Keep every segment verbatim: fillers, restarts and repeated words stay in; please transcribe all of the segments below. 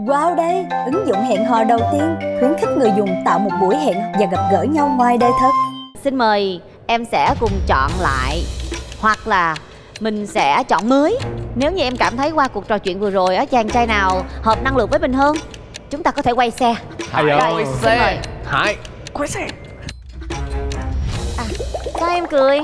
Wow đây, ứng dụng hẹn hò đầu tiên khuyến khích người dùng tạo một buổi hẹn và gặp gỡ nhau ngoài đời thật. Xin mời em sẽ cùng chọn lại, hoặc là mình sẽ chọn mới. Nếu như em cảm thấy qua cuộc trò chuyện vừa rồi á, chàng trai nào hợp năng lượng với mình hơn, chúng ta có thể quay xe. Hải quay xe. Hải quay xe. À, sao em cười?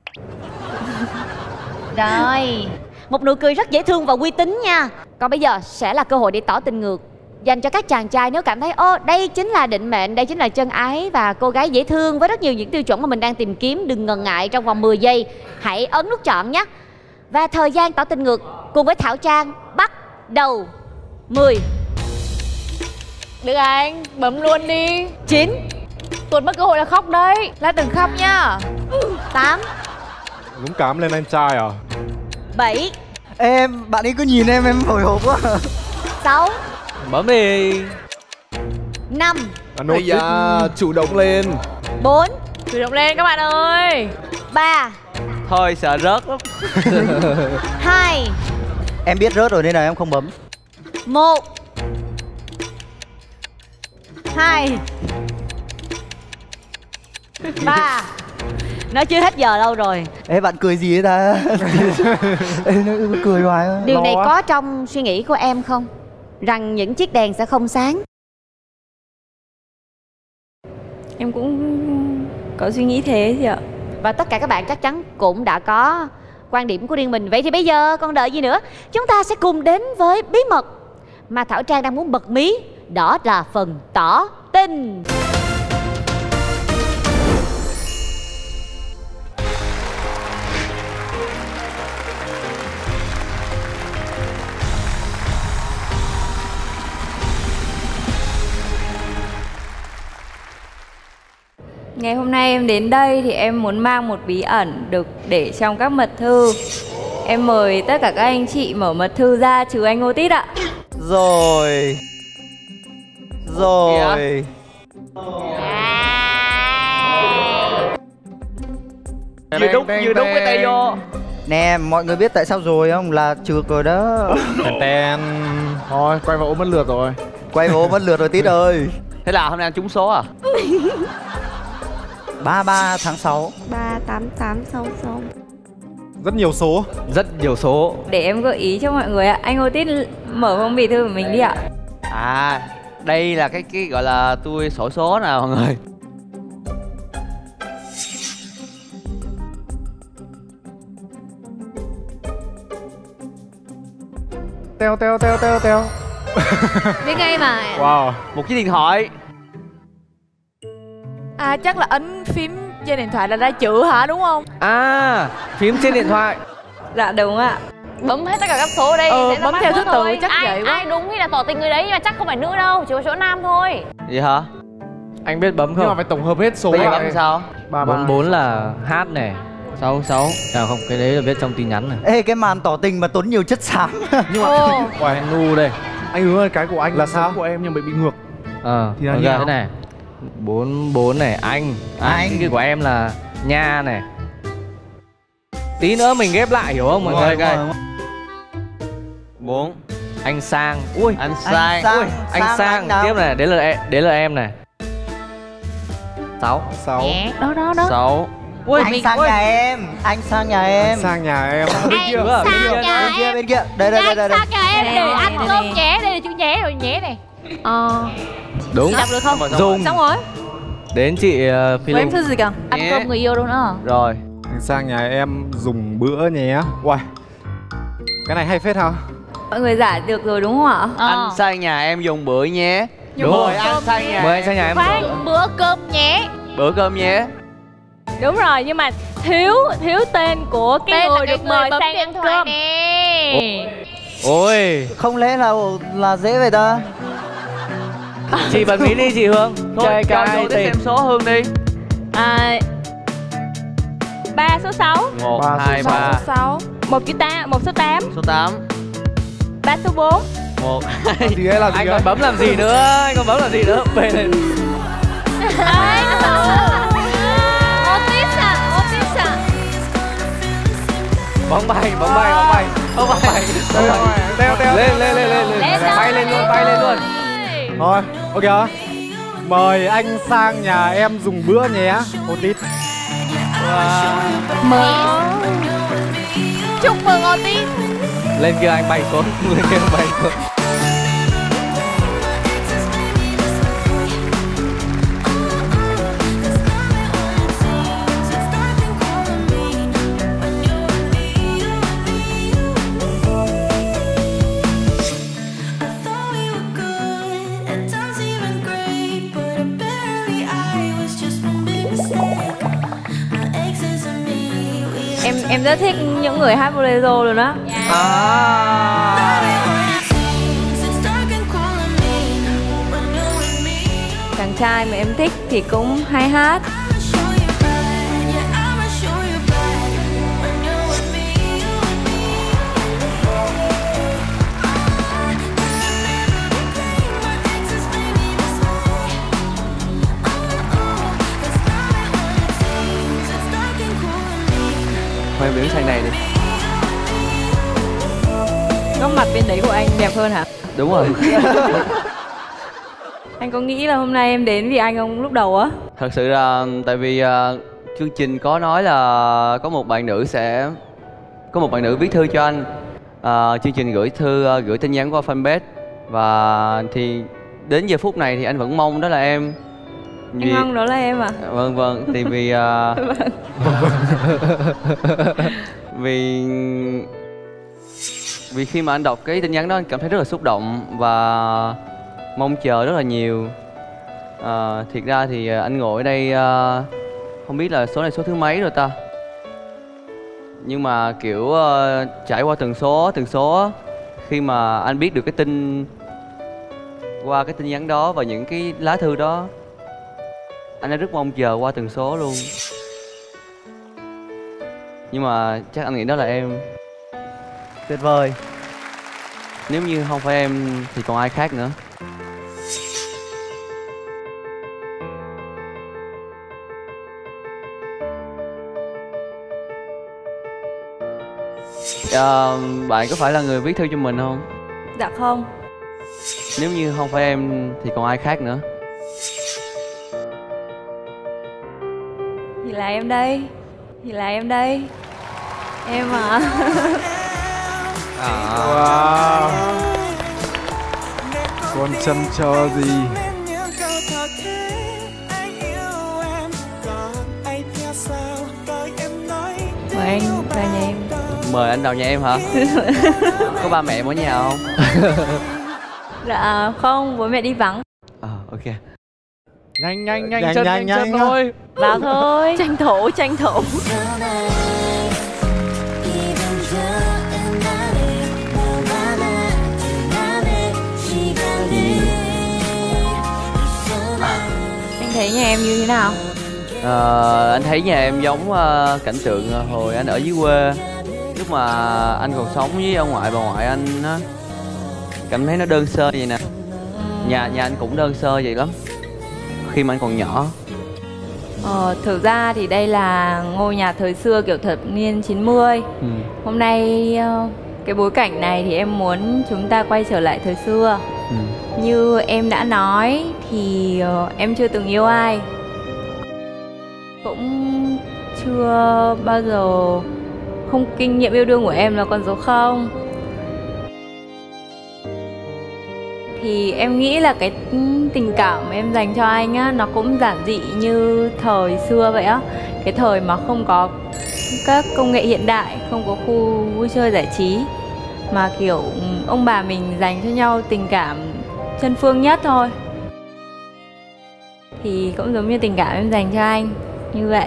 Rồi, một nụ cười rất dễ thương và uy tín nha. Còn bây giờ sẽ là cơ hội để tỏ tình ngược dành cho các chàng trai. Nếu cảm thấy ô đây chính là định mệnh, đây chính là chân ái và cô gái dễ thương với rất nhiều những tiêu chuẩn mà mình đang tìm kiếm, đừng ngần ngại, trong vòng mười giây hãy ấn nút chọn nhé. Và thời gian tỏ tình ngược cùng với Thảo Trang bắt đầu. Mười. Được anh, bấm luôn đi. Chín. Tuột mất cơ hội là khóc đấy. Là đừng khóc nhá. Tám. Dũng cảm lên anh trai à. Bảy. Em, bạn ấy cứ nhìn em, em hồi hộp quá. Sáu. Bấm đi. Năm. Ây da, chủ động lên. Bốn. Chủ động lên các bạn ơi. Ba. Thôi sợ rớt lắm. Hai. Em biết rớt rồi nên là em không bấm. Một. Hai. Ba. Nó chưa hết giờ lâu rồi. Ê bạn cười gì ấy ta? Ê nó cười hoài. Điều này có trong suy nghĩ của em không? Rằng những chiếc đèn sẽ không sáng. Em cũng có suy nghĩ thế thì ạ. Và tất cả các bạn chắc chắn cũng đã có quan điểm của riêng mình. Vậy thì bây giờ còn đợi gì nữa? Chúng ta sẽ cùng đến với bí mật mà Thảo Trang đang muốn bật mí. Đó là phần tỏ tình. Ngày hôm nay em đến đây thì em muốn mang một bí ẩn được để trong các mật thư. Em mời tất cả các anh chị mở mật thư ra trừ anh Otis ạ. Rồi. Rồi. Vừa đúng, vừa đúng cái tay vô. Nè, mọi người biết tại sao rồi không? Là trượt rồi đó. Tên. Thôi, quay vào ôm mất lượt rồi. Quay vào ôm mất lượt rồi Tít ơi. Thế là hôm nay anh trúng số à? ba mươi ba tháng sáu. Ba tám tám sáu sáu. Rất nhiều số. Rất nhiều số. Để em gợi ý cho mọi người ạ. Anh Otis mở phong bì thư của mình đi ạ. À, đây là cái cái gọi là tôi sổ số nè mọi người. Teo teo teo teo teo. Biết ngay mà. Wow. Một chiếc điện thoại. À chắc là ấn phím trên điện thoại là ra chữ hả, đúng không? À, phím trên điện thoại. Dạ đúng ạ. Bấm hết tất cả các số ở đây. Ờ, bấm theo thứ tự thôi. chắc ai, vậy quá. ai đúng thì là tỏ tình người đấy, nhưng mà chắc không phải nữ đâu, chỉ có chỗ nam thôi. Gì hả? Anh biết bấm không? Nhưng mà phải tổng hợp hết số. Bây giờ bấm sao? Bốn bốn là hát này, sáu sáu. À không, cái đấy là viết trong tin nhắn này. Ê cái màn tỏ tình mà tốn nhiều chất xám. Nhưng mà Hoài ngu đây. anh hướng ơi, cái của anh là sao? Của em nhưng bị bị ngược. Ờ, Thì là ok như nào? thế này. Bốn bốn này, anh. À, Anh. cái kia của em là nha này. Tí nữa mình ghép lại hiểu không mọi người? Rồi, rồi. Bốn. Anh Sang. Ui, Anh Anh Sang. Sang. ui, anh Sang Sang. anh đâu? Tiếp này, đấy là em, đấy là em này. Sáu. Sáu. Nhé. Đó đó đó. Sáu. Ui, Anh sang nhà em. Anh sang nhà em. Anh sang nhà em. bên kia, bên kia. Bên kia bên kia. Đây đây đây đây. đây. Sao nhà em Đây, để đây, ăn đây, cơm đây. nhé, đây là chữ nhé rồi, nhé này. Ờ. Đúng. Đọc được không? Dùng. Xong rồi. Đến chị uh, Phi Của em Linh. thư gì cả? Ăn Nhé. cơm người yêu luôn đó. Rồi. Anh sang nhà em dùng bữa nhé. Wow. Cái này hay phết hả? Mọi người giải được rồi đúng không ạ? Ờ. Anh sang nhà em dùng bữa nhé. Đúng Mời rồi. anh sang nhà. Mời anh sang nhà em. Khoan, bữa cơm nhé. Bữa cơm nhé. Đúng rồi, nhưng mà thiếu thiếu tên của cái Tên là người cái được người mời bấm sang điện ăn thoại cơm. nè. Ôi, Không lẽ là là dễ vậy ta? chị bật mí đi chị Hương. Thôi Chơi cho cái vô tới tên. xem số Hương đi. À, ba số sáu, Một, Ba, hai, số ba. sáu. một chữ tám, một số tám, Số tám. ba số bốn. Một. Làm gì ấy, làm gì Anh ấy? còn bấm làm gì nữa? Anh còn bấm làm gì nữa? Về lên. Ai có Otis à, Otis à. Bóng bay, bóng bay, bóng bay. Bóng bay. Teo teo teo. Lên lên lên lên lên. Lên đâu, Bay lên luôn, lên bay lên đâu. luôn. Thôi, ok. Mời anh sang nhà em dùng bữa nhé, Otis. Wow. Mời. Chúc mừng Otis. Lên kia anh bay xuống, lên kia anh bay xuống. Em em rất thích những người hát bolero luôn á. Yeah. À. Chàng trai mà em thích thì cũng hay hát. Thôi em đứng sang này đi. Góc mặt bên đấy của anh đẹp hơn hả? Đúng rồi. Anh có nghĩ là hôm nay em đến vì anh không lúc đầu á? Thật sự là tại vì uh, chương trình có nói là có một bạn nữ sẽ có một bạn nữ viết thư cho anh. Uh, chương trình gửi thư uh, gửi tin nhắn qua fanpage và thì đến giờ phút này thì anh vẫn mong đó là em. Vì... Anh mong đó là em à? Vâng vâng, thì vì uh... vâng. vì vì khi mà anh đọc cái tin nhắn đó anh cảm thấy rất là xúc động và mong chờ rất là nhiều. À, thiệt ra thì anh ngồi ở đây uh, không biết là số này số thứ mấy rồi ta, nhưng mà kiểu uh, trải qua từng số từng số khi mà anh biết được cái tin qua cái tin nhắn đó và những cái lá thư đó, anh đã rất mong chờ qua từng số luôn. Nhưng mà chắc anh nghĩ đó là em. Tuyệt vời. Nếu như không phải em thì còn ai khác nữa. À, bạn có phải là người viết thư cho mình không? Dạ không. Nếu như không phải em thì còn ai khác nữa? Thì là em đây. Thì là em đây. Em à. À. Wow. Con chăm cho gì? Mời anh vào nhà em. Mời anh vào nhà em hả? Có ba mẹ em ở nhà không? Dạ không, bố mẹ đi vắng. À, ok. Nhanh nhanh nhanh, nhanh chân nhanh, nhanh, nhanh chân thôi. Vào thôi. Tranh thủ, tranh thủ. Anh thấy nhà em như thế nào? À, anh thấy nhà em giống uh, cảnh tượng hồi anh ở dưới quê, lúc mà anh còn sống với ông ngoại bà ngoại anh á. Cảm thấy nó đơn sơ vậy nè. Nhà nhà anh cũng đơn sơ vậy lắm khi mà anh còn nhỏ. Ờ, thực ra thì đây là ngôi nhà thời xưa kiểu thập niên chín mươi. Ừ. Hôm nay cái bối cảnh này thì em muốn chúng ta quay trở lại thời xưa. Ừ. Như em đã nói thì em chưa từng yêu ai, cũng chưa bao giờ, không, kinh nghiệm yêu đương của em là con số không. Thì em nghĩ là cái tình cảm em dành cho anh á, nó cũng giản dị như thời xưa vậy á. Cái thời mà không có các công nghệ hiện đại, không có khu vui chơi giải trí, mà kiểu ông bà mình dành cho nhau tình cảm chân phương nhất thôi. Thì cũng giống như tình cảm em dành cho anh như vậy.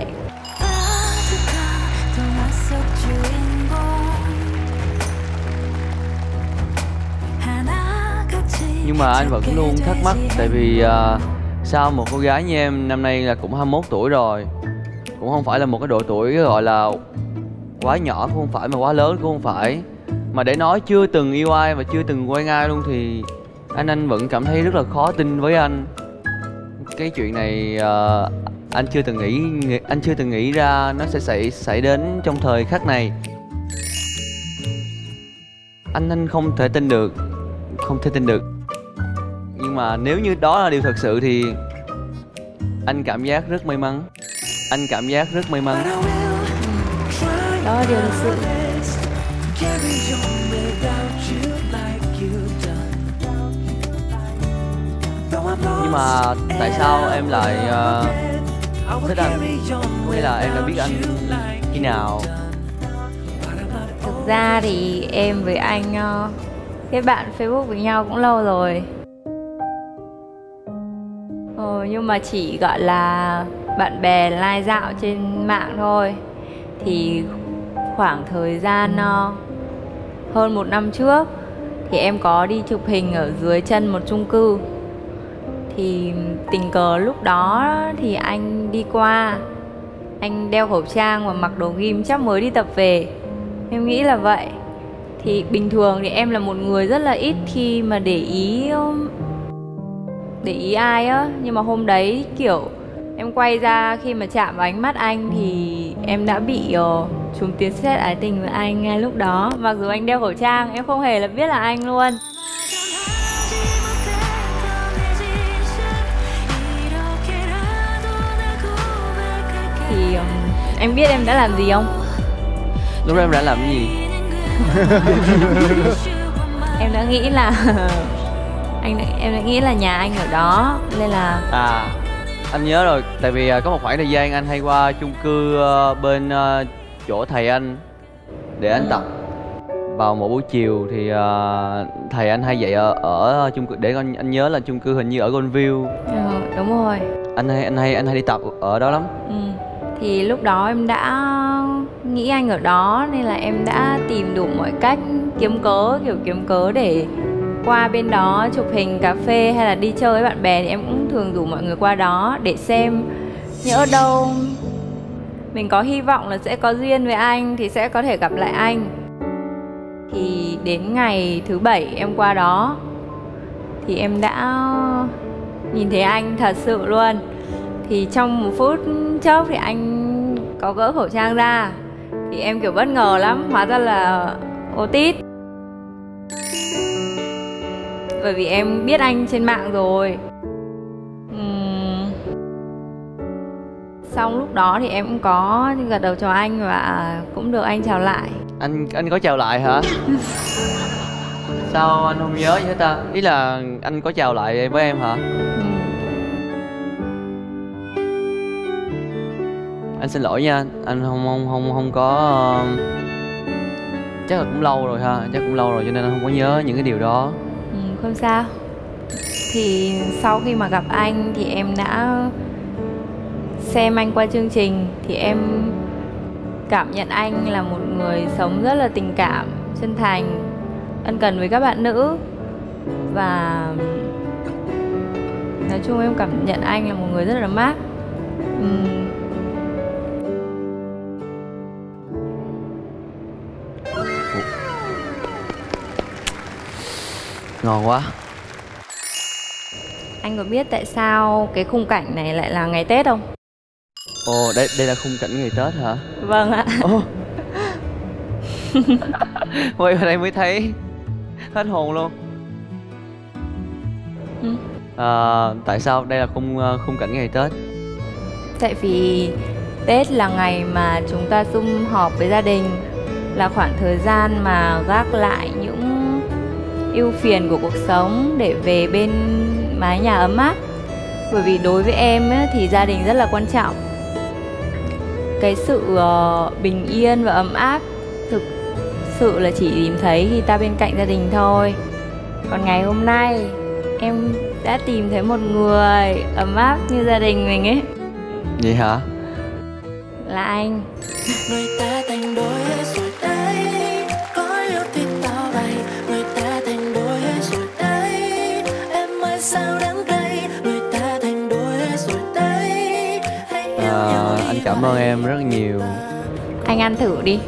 Nhưng mà anh vẫn luôn thắc mắc, tại vì uh, sao một cô gái như em năm nay là cũng hai mươi mốt tuổi rồi, cũng không phải là một cái độ tuổi gọi là quá nhỏ cũng không phải mà quá lớn cũng không phải, mà để nói chưa từng yêu ai và chưa từng quen ai luôn thì anh anh vẫn cảm thấy rất là khó tin với anh. Cái chuyện này uh, anh chưa từng nghĩ anh chưa từng nghĩ ra nó sẽ xảy xảy đến trong thời khắc này. Anh anh không thể tin được, không thể tin được. Nhưng mà nếu như đó là điều thật sự thì anh cảm giác rất may mắn. Anh cảm giác rất may mắn. Đó là điều thật sự. Nhưng mà tại sao em lại uh, thích anh? Hay là em đã biết anh khi nào? Thực ra thì em với anh uh, kết bạn Facebook với nhau cũng lâu rồi. Ờ, nhưng mà chỉ gọi là bạn bè lai dạo trên mạng thôi. Thì khoảng thời gian uh, hơn một năm trước thì em có đi chụp hình ở dưới chân một chung cư. Thì tình cờ lúc đó thì anh đi qua, anh đeo khẩu trang và mặc đồ gym, chắc mới đi tập về. Em nghĩ là vậy. Thì bình thường thì em là một người rất là ít khi mà để ý Để ý ai á. Nhưng mà hôm đấy kiểu em quay ra, khi mà chạm vào ánh mắt anh thì em đã bị uh, trúng tiếng sét ái tình với anh ngay lúc đó. Mặc dù anh đeo khẩu trang, em không hề là biết là anh luôn. Thì um, em biết em đã làm gì không? Lúc đó em đã làm cái gì? Em đã nghĩ là anh đã, em đã nghĩ là nhà anh ở đó nên là à anh nhớ rồi, tại vì có một khoảng thời gian anh hay qua chung cư uh, bên uh, chỗ thầy anh để anh tập. Vào một buổi chiều thì uh, thầy anh hay dạy ở, ở chung cư, để anh anh nhớ là chung cư hình như ở Goldview. Ừ, đúng rồi. Anh hay anh hay anh hay đi tập ở đó lắm. Ừ. Thì lúc đó em đã nghĩ anh ở đó nên là em đã tìm đủ mọi cách, kiếm cớ, kiểu kiếm cớ để qua bên đó chụp hình cà phê hay là đi chơi với bạn bè. Thì em cũng thường rủ mọi người qua đó để xem nhỡ đâu mình có hy vọng là sẽ có duyên với anh thì sẽ có thể gặp lại anh. Thì đến ngày thứ bảy em qua đó thì em đã nhìn thấy anh thật sự luôn. Thì trong một phút chốc thì anh có gỡ khẩu trang ra. Thì em kiểu bất ngờ lắm, hóa ra là Otis. Bởi vì em biết anh trên mạng rồi. uhm. Xong lúc đó thì em cũng có gật đầu chào anh và cũng được anh chào lại. Anh anh có chào lại hả? Sao anh không nhớ vậy ta? Ý là anh có chào lại với em hả? Ừ. Anh xin lỗi nha, anh không không không không có uh... chắc là cũng lâu rồi ha, chắc cũng lâu rồi cho nên anh không có nhớ những cái điều đó. Ừ, không sao. Thì sau khi mà gặp anh thì em đã xem anh qua chương trình. Thì em cảm nhận anh là một người sống rất là tình cảm, chân thành, ân cần với các bạn nữ. Và nói chung em cảm nhận anh là một người rất là mát. uhm. Ngon quá. Anh có biết tại sao cái khung cảnh này lại là ngày Tết không? Ồ, đây đây là khung cảnh ngày Tết hả? Vâng ạ. Ồ. Quay vào đây mới thấy hết hồn luôn. Ừ. À, tại sao đây là khung khung cảnh ngày Tết? Tại vì Tết là ngày mà chúng ta sum họp với gia đình, là khoảng thời gian mà gác lại những ưu phiền của cuộc sống để về bên mái nhà ấm áp. Bởi vì đối với em ấy, thì gia đình rất là quan trọng. Cái sự uh, bình yên và ấm áp thực sự là chỉ tìm thấy khi ta bên cạnh gia đình thôi. Còn ngày hôm nay em đã tìm thấy một người ấm áp như gia đình mình ấy. Vậy hả? Là anh. Người ta thành đôi rồi đấy, có yêu thích tao vậy. Người ta thành đôi rồi đấy, em ơi sao đáng gây. Người ta thành đôi rồi đấy. À, anh cảm ơn em rất nhiều. Anh ăn thử đi.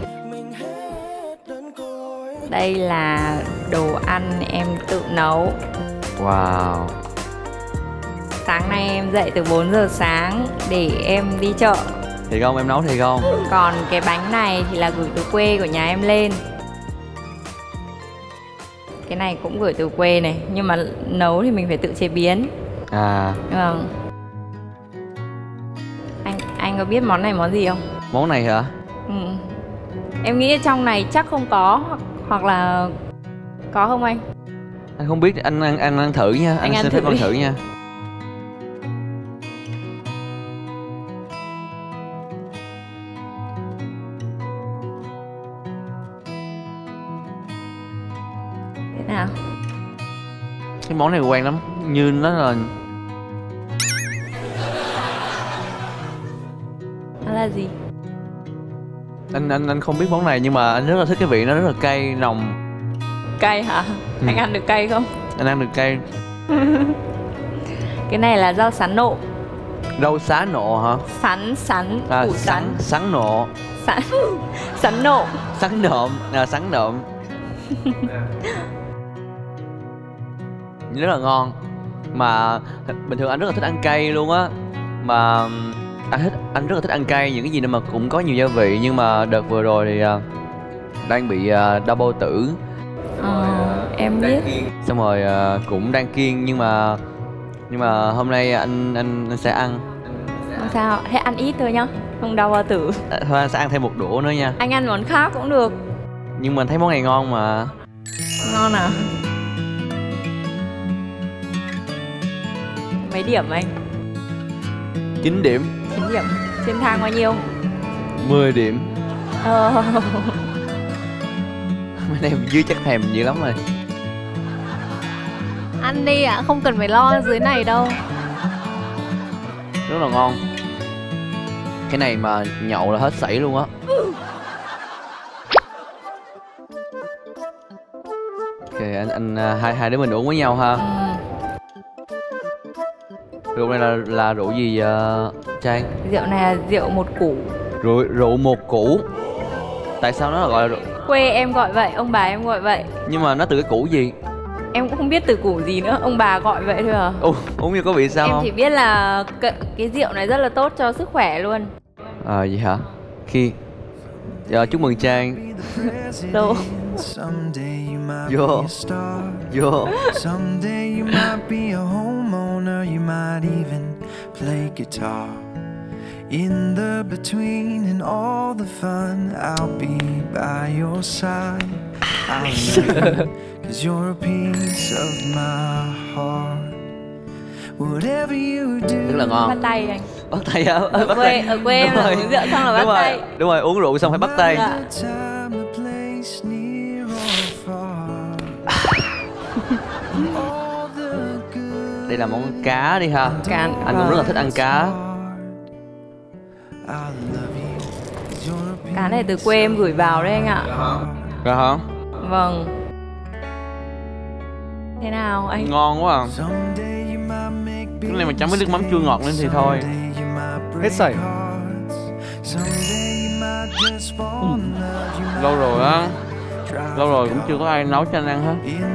Đây là đồ ăn em tự nấu. Wow. Sáng nay em dậy từ bốn giờ sáng để em đi chợ. Thiệt không? Em nấu thiệt không? Còn cái bánh này thì là gửi từ quê của nhà em lên. cái này cũng gửi từ quê này, nhưng mà nấu thì mình phải tự chế biến. À. Vâng. Anh anh có biết món này món gì không? Món này hả? Ừ. Em nghĩ trong này chắc không có, hoặc, hoặc là có không anh? Anh không biết, anh ăn ăn ăn thử nha, anh, anh xin phép ăn thử nha. Thế nào? Cái món này quen lắm, như nó là Nó là gì? anh anh anh không biết món này nhưng mà anh rất là thích cái vị nó rất là cay nồng. Cay hả? Ừ. Anh ăn được cay không? Anh ăn được cay. Cái này là rau sắn nộm. Rau xá nộ hả? Sắn sắn À, củ sắn sắn. sắn nộ. Sắn sắn nộm. Sắn nộm, à, sắn nộm. Rất là ngon. Mà bình thường anh rất là thích ăn cay luôn á. Mà anh thích anh rất là thích ăn cay, những cái gì mà cũng có nhiều gia vị, nhưng mà đợt vừa rồi thì uh, đang bị uh, đau bao tử. Ờ, em biết. Xong rồi uh, cũng đang kiêng, nhưng mà nhưng mà hôm nay anh anh, anh sẽ ăn. Không sao, thế ăn ít thôi nhá, không đau bao tử. À, thôi anh sẽ ăn thêm một đũa nữa nha. Anh ăn món khác cũng được. Nhưng mà thấy món này ngon mà. Ngon à? Mấy điểm anh? chín điểm. chín điểm. Trên thang bao nhiêu? mười điểm. Ờ. Mấy này dưới chắc thèm dữ lắm rồi. Ăn đi ạ, à, không cần phải lo dưới này đâu. Rất là ngon. Cái này mà nhậu là hết sảy luôn á. Ok, anh anh hai hai đứa mình uống với nhau ha. Ừ. Rượu này là là rượu gì uh, Trang? Rượu này là rượu một củ. Rượu rượu một củ. Tại sao nó là gọi là rượu? Quê em gọi vậy, ông bà em gọi vậy. Nhưng mà nó từ cái củ gì? Em cũng không biết từ củ gì nữa, ông bà gọi vậy thôi à. Ồ, uống như có vị sao em không? chỉ biết là cái, cái rượu này rất là tốt cho sức khỏe luôn. À vậy hả? Khi giờ chúc mừng Trang. Đâu? Vô. Vô. Someday you might be a homeowner, you might even play guitar. In the between and all the fun, I'll be by your side. I'll love you, cause you're a piece of my heart. Whatever you do. Rất là ngon. Bắt tay anh. Bắt tay hả? Ở bắt quê, tay. ở quê em là uống rượu xong là bắt đúng tay. Rồi, đúng rồi, uống rượu xong phải bắt tay. Dạ. Đây là món cá đi ha. Cá. Anh cũng rất là thích ăn cá. Cá này từ quê em gửi vào đấy anh ạ. Rồi hả? Vâng. Thế nào anh? Ngon quá à. Cái này mà chấm với nước mắm chua ngọt lên thì thôi. Hết sảy. Ừ. Lâu rồi á. Lâu rồi cũng chưa có ai nấu cho anh ăn hết.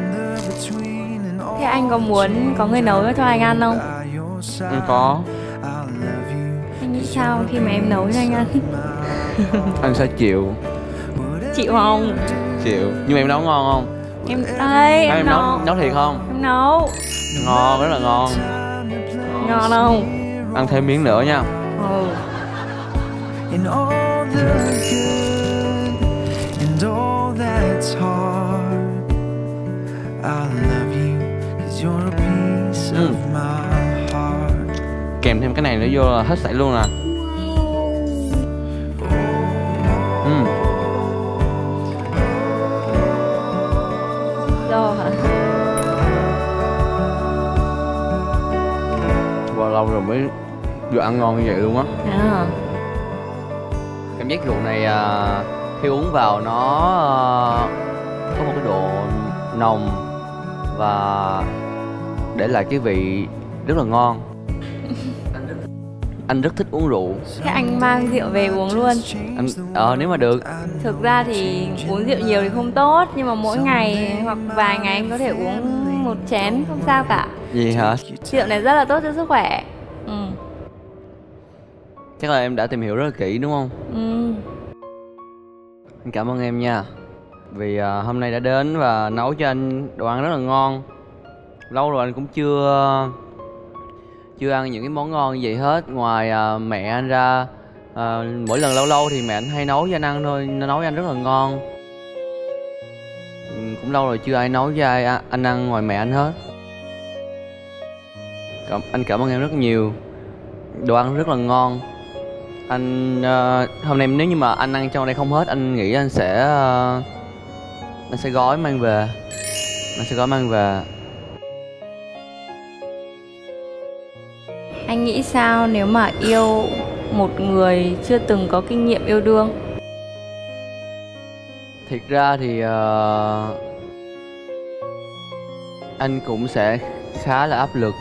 Thế anh có muốn có người nấu cho anh ăn không? Ừ, có. Anh nghĩ sao khi mà em nấu cho anh ăn? Anh sẽ chịu. Chịu không? Chịu. Nhưng mà em nấu ngon không? Em đây, em, em nấu. nấu nấu thiệt không? Em nấu. Ngon, rất là ngon. Ngon không? Ăn thêm miếng nữa nha. Ừ. In all the good and all that's hard, I'll love you cause you're a piece ừ. of my heart. Kèm thêm cái này nữa vô là hết sảy luôn nè. Ừ. Rồi hả? Wow, lâu rồi mới được ăn ngon như vậy luôn á. À. Cảm giác rượu này à, khi uống vào nó à, có một cái độ nồng và để lại cái vị rất là ngon. Anh rất thích uống rượu. Thế anh mang rượu về uống luôn. Anh ờ nếu mà được. Thực ra thì uống rượu nhiều thì không tốt, nhưng mà mỗi ngày hoặc vài ngày anh có thể uống một chén không sao cả. Gì hả? Rượu này rất là tốt cho sức khỏe. Ừ. Chắc là em đã tìm hiểu rất là kỹ đúng không? Ừ. Anh cảm ơn em nha. vì à, hôm nay đã đến và nấu cho anh đồ ăn rất là ngon. Lâu rồi anh cũng chưa chưa ăn những cái món ngon như vậy hết. Ngoài à, mẹ anh ra, à, mỗi lần lâu lâu thì mẹ anh hay nấu cho anh ăn thôi, nó nấu cho anh rất là ngon. Ừ, cũng lâu rồi chưa ai nấu cho ai anh ăn ngoài mẹ anh hết. Cảm, anh cảm ơn em rất nhiều. Đồ ăn rất là ngon. Anh uh, hôm nay nếu như mà anh ăn trong đây không hết, anh nghĩ anh sẽ uh, anh sẽ gói mang về. Anh sẽ gói mang về. Anh nghĩ sao nếu mà yêu một người chưa từng có kinh nghiệm yêu đương? Thiệt ra thì uh, anh cũng sẽ khá là áp lực.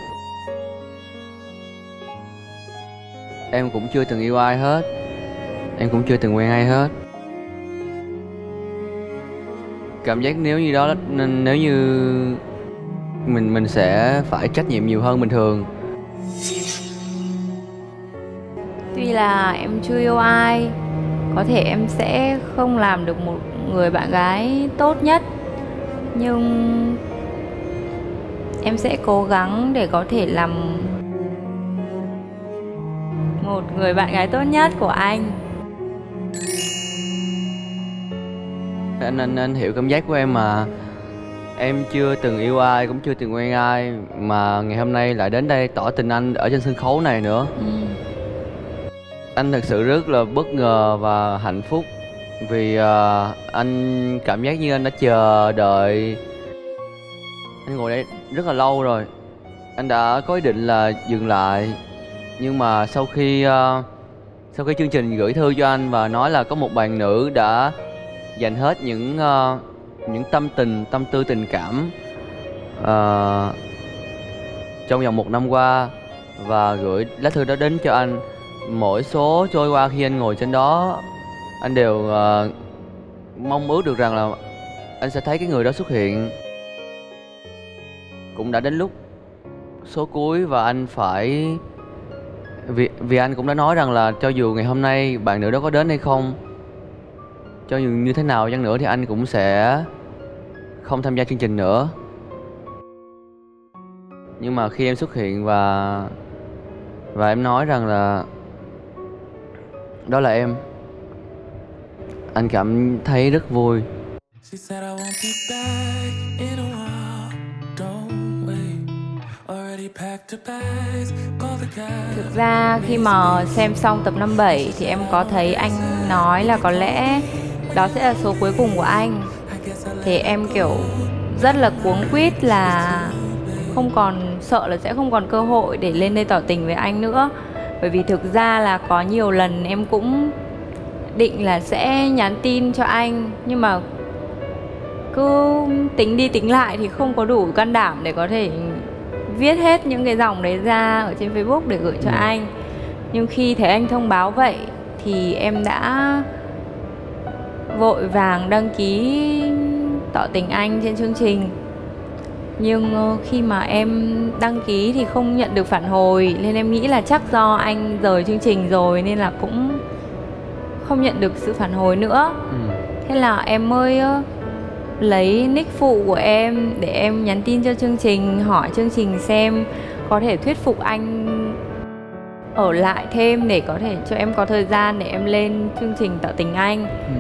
Em cũng chưa từng yêu ai hết. Em cũng chưa từng quen ai hết. Cảm giác nếu như đó nên nếu như mình mình sẽ phải trách nhiệm nhiều hơn bình thường. Tuy là em chưa yêu ai, có thể em sẽ không làm được một người bạn gái tốt nhất, nhưng em sẽ cố gắng để có thể làm một người bạn gái tốt nhất của anh. Anh, anh, anh hiểu cảm giác của em mà. Em chưa từng yêu ai, cũng chưa từng quen ai, mà ngày hôm nay lại đến đây tỏ tình anh ở trên sân khấu này nữa. Ừ. Anh thật sự rất là bất ngờ và hạnh phúc. Vì uh, anh cảm giác như anh đã chờ đợi. Anh ngồi đây rất là lâu rồi. Anh đã có ý định là dừng lại. Nhưng mà sau khi uh, sau khi chương trình gửi thư cho anh và nói là có một bạn nữ đã dành hết những uh, những tâm tình, tâm tư tình cảm uh, trong vòng một năm qua và gửi lá thư đó đến cho anh, mỗi số trôi qua khi anh ngồi trên đó, anh đều uh, mong ước được rằng là anh sẽ thấy cái người đó xuất hiện. Cũng đã đến lúc số cuối và anh phải Vì, vì anh cũng đã nói rằng là cho dù ngày hôm nay bạn nữ đó có đến hay không, cho dù như thế nào chăng nữa thì anh cũng sẽ không tham gia chương trình nữa. Nhưng mà khi em xuất hiện và Và em nói rằng là đó là em, anh cảm thấy rất vui. Thực ra khi mà xem xong tập năm bảy thì em có thấy anh nói là có lẽ đó sẽ là số cuối cùng của anh. Thì em kiểu rất là cuống quýt là không còn, sợ là sẽ không còn cơ hội để lên đây tỏ tình với anh nữa. Bởi vì thực ra là có nhiều lần em cũng định là sẽ nhắn tin cho anh, nhưng mà cứ tính đi tính lại thì không có đủ can đảm để có thể viết hết những cái dòng đấy ra ở trên Facebook để gửi cho anh. Nhưng khi thấy anh thông báo vậy thì em đã vội vàng đăng ký tỏ tình anh trên chương trình. Nhưng khi mà em đăng ký thì không nhận được phản hồi, nên em nghĩ là chắc do anh rời chương trình rồi nên là cũng không nhận được sự phản hồi nữa. ừ. Thế là em mới lấy nick phụ của em để em nhắn tin cho chương trình, hỏi chương trình xem có thể thuyết phục anh ở lại thêm để có thể cho em có thời gian để em lên chương trình tỏ tình anh. ừ.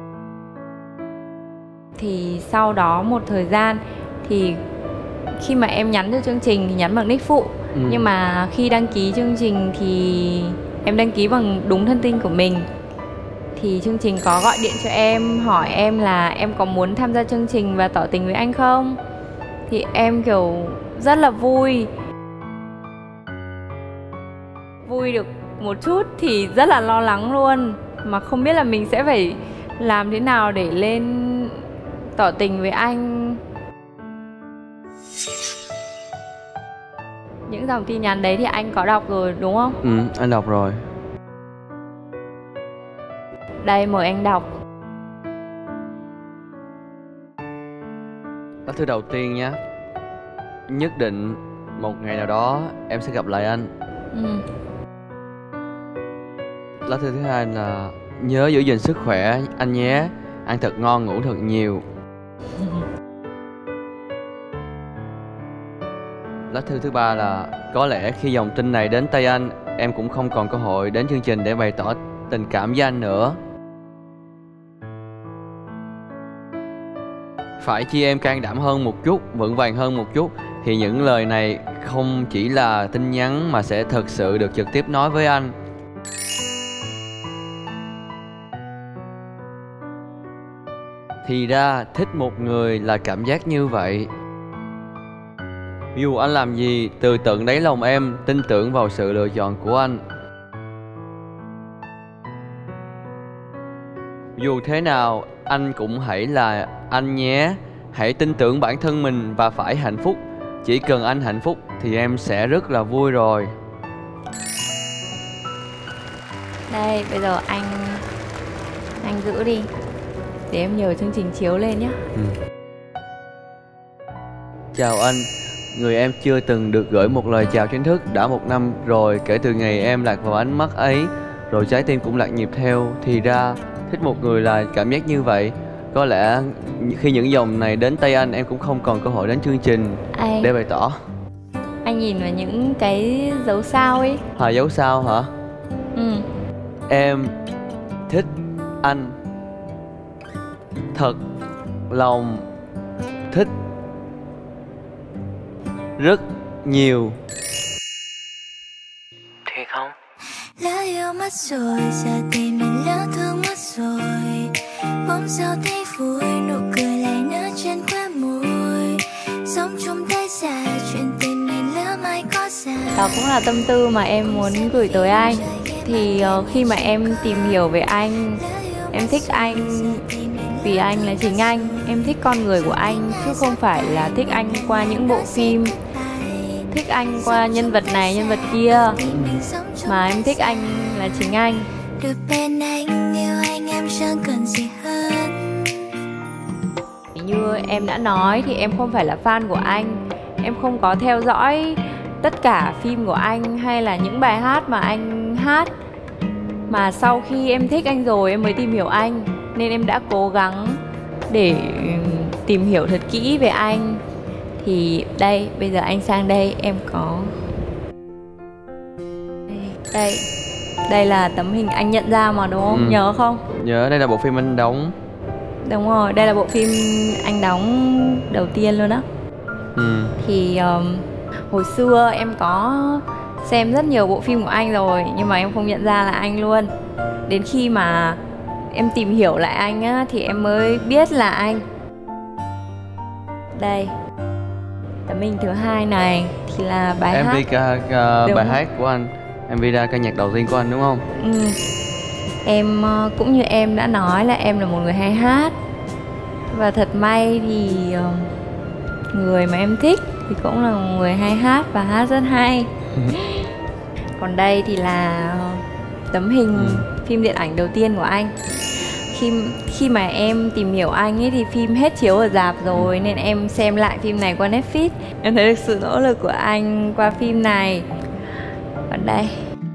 Thì sau đó một thời gian thì khi mà em nhắn cho chương trình thì nhắn bằng nick phụ. ừ. Nhưng mà khi đăng ký chương trình thì em đăng ký bằng đúng thân tin của mình. Thì chương trình có gọi điện cho em, hỏi em là em có muốn tham gia chương trình và tỏ tình với anh không. Thì em kiểu rất là vui. Vui được một chút thì rất là lo lắng luôn. Mà không biết là mình sẽ phải làm thế nào để lên tỏ tình với anh. Những dòng tin nhắn đấy thì anh có đọc rồi đúng không? Ừ, anh đọc rồi. Đây, mời anh đọc. Lá thư đầu tiên nhé. Nhất định một ngày nào đó em sẽ gặp lại anh. ừ. Lá thư thứ hai là nhớ giữ gìn sức khỏe anh nhé. ăn thật ngon, ngủ thật nhiều. Lá thư thứ ba là có lẽ khi dòng tin này đến tay anh, em cũng không còn cơ hội đến chương trình để bày tỏ tình cảm với anh nữa. Phải chi em can đảm hơn một chút, vững vàng hơn một chút, thì những lời này không chỉ là tin nhắn mà sẽ thực sự được trực tiếp nói với anh. Thì ra thích một người là cảm giác như vậy. Dù anh làm gì, từ tận đáy lòng em tin tưởng vào sự lựa chọn của anh. Dù thế nào, anh cũng hãy là anh nhé. Hãy tin tưởng bản thân mình và phải hạnh phúc. Chỉ cần anh hạnh phúc thì em sẽ rất là vui rồi. Đây, bây giờ anh anh giữ đi để em nhờ chương trình chiếu lên nhé. Ừ. Chào anh, người em chưa từng được gửi một lời chào chính thức đã một năm rồi kể từ ngày em lạc vào ánh mắt ấy, rồi trái tim cũng lạc nhịp theo. Thì ra thích một người là cảm giác như vậy. Có lẽ khi những dòng này đến tay anh, em cũng không còn cơ hội đến chương trình Ai? để bày tỏ. Anh nhìn vào những cái dấu sao ấy. Hả, dấu sao hả? Ừ. Em thích anh thật lòng thích rất nhiều. Thiệt không? Lỡ yêu mất rồi, giờ thì mình lỡ thương mất rồi. Bỗng sao thấy vui, nụ cười lại nở trên khóe môi. Sống chung tay xa, chuyện tình mình lỡ mai có xa. Đó cũng là tâm tư mà em muốn gửi tới anh. Thì uh, khi mà em tìm hiểu về anh, em thích anh vì anh là chính anh. Em thích con người của anh, chứ không phải là thích anh qua những bộ phim, thích anh qua nhân vật này, nhân vật kia. Mà em thích anh là chính anh. Được bên anh, yêu anh em chẳng cần gì hơn. Như em đã nói thì em không phải là fan của anh. Em không có theo dõi tất cả phim của anh hay là những bài hát mà anh hát. Mà sau khi em thích anh rồi em mới tìm hiểu anh. Nên em đã cố gắng để tìm hiểu thật kỹ về anh. Thì đây, bây giờ anh sang đây, em có Đây, đây là tấm hình anh nhận ra mà đúng không? Ừ. Nhớ không? Nhớ, đây là bộ phim anh đóng. Đúng rồi, đây là bộ phim anh đóng đầu tiên luôn đó. Ừ. Thì um, hồi xưa em có xem rất nhiều bộ phim của anh rồi, nhưng mà em không nhận ra là anh luôn. Đến khi mà em tìm hiểu lại anh á, thì em mới biết là anh. Đây, tấm hình thứ hai này thì là bài em hát. vê ca, ca bài hát của anh, em vê ra ca nhạc đầu tiên của anh đúng không? Ừ. Em cũng như em đã nói là em là một người hay hát. Và thật may thì người mà em thích thì cũng là một người hay hát và hát rất hay. Còn đây thì là tấm hình ừ. phim điện ảnh đầu tiên của anh. Khi khi mà em tìm hiểu anh ấy thì phim hết chiếu ở rạp rồi, nên em xem lại phim này qua Netflix. Em thấy được sự nỗ lực của anh qua phim này. Còn đây,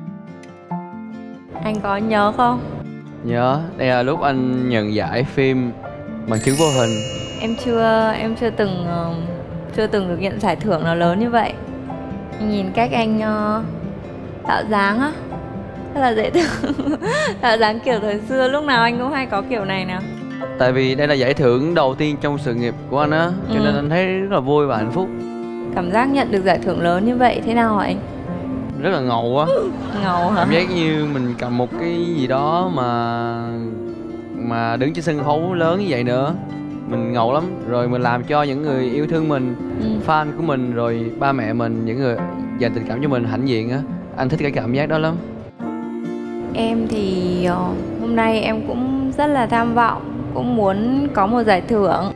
anh có nhớ không? Nhớ, đây là lúc anh nhận giải phim Bằng chứng vô hình. Em chưa em chưa từng uh, chưa từng được nhận giải thưởng nào lớn như vậy. Anh nhìn cách anh uh, tạo dáng á, rất là dễ thương. Tạo dáng kiểu thời xưa, lúc nào anh cũng hay có kiểu này nè. Tại vì đây là giải thưởng đầu tiên trong sự nghiệp của anh á, cho ừ. nên anh thấy rất là vui và hạnh phúc. Cảm giác nhận được giải thưởng lớn như vậy thế nào hả anh? Rất là ngầu á. Ngầu hả? Cảm giác như mình cầm một cái gì đó mà mà đứng trên sân khấu lớn như vậy nữa. Mình ngầu lắm. Rồi mình làm cho những người yêu thương mình, ừ. fan của mình, rồi ba mẹ mình, những người dành tình cảm cho mình hãnh diện á. Anh thích cái cảm giác đó lắm. Em thì uh, hôm nay em cũng rất là tham vọng, cũng muốn có một giải thưởng.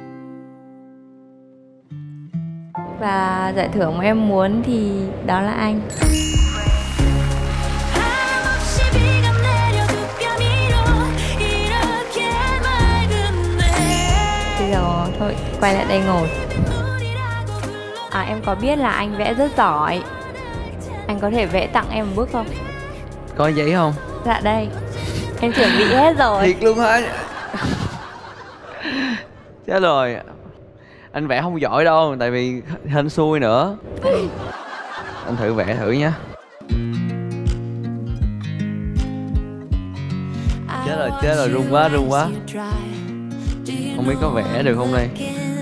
Và giải thưởng mà em muốn thì đó là anh. Bây giờ thôi, quay lại đây ngồi. À, em có biết là anh vẽ rất giỏi. Anh có thể vẽ tặng em một bức không? Có giấy không? Dạ đây, em chuẩn bị hết rồi. Thiệt luôn hả? Chết rồi. Anh vẽ không giỏi đâu, tại vì hên xui nữa. Anh thử vẽ thử nhé. Chết rồi, chết rồi, run quá, run quá. Không biết có vẽ được không đây.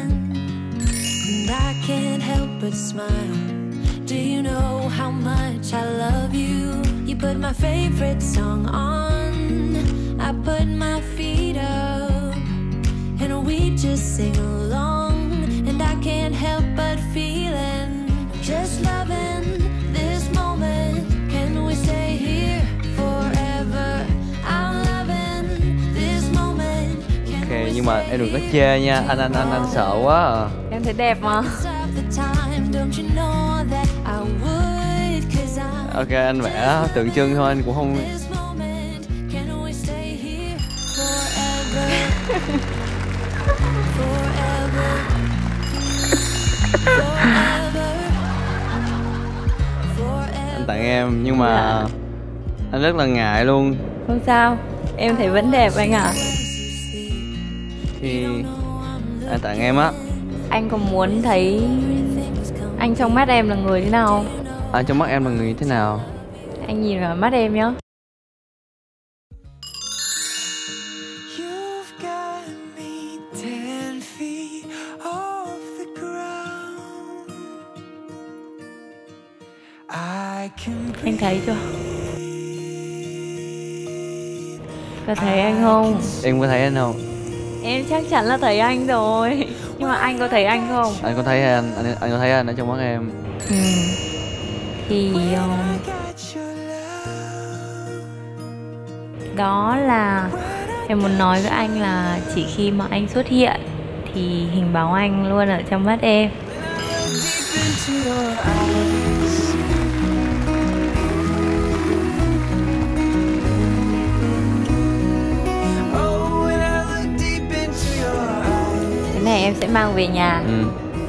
Do you know how much I love you? You put my favorite song on, I put my feet up, and we just sing along, and I can't help but feeling, just loving this moment. Can we stay here forever? I'm loving this moment. Ok, nhưng mà em đừng có chê nha, anh anh anh anh sợ quá à. Em thấy đẹp mà. Ok, anh vẽ tượng trưng thôi, anh cũng không. Anh tặng em, nhưng mà dạ. Anh rất là ngại luôn. Không sao, em thấy vẫn đẹp anh ạ. Khi anh tặng em á. Anh có muốn thấy anh trong mắt em là người thế nào không? Anh trong mắt em là người thế nào? Anh nhìn vào mắt em nhá. Anh thấy chưa? Có thấy anh không? Em có thấy anh không? Em chắc chắn là thấy anh rồi. Nhưng mà anh có thấy anh không? Anh có thấy anh, anh, anh có thấy anh ở trong mắt em. Ừ. Thì um, đó là em muốn nói với anh là chỉ khi mà anh xuất hiện thì hình bóng anh luôn ở trong mắt em. Cái này em sẽ mang về nhà. Ừ.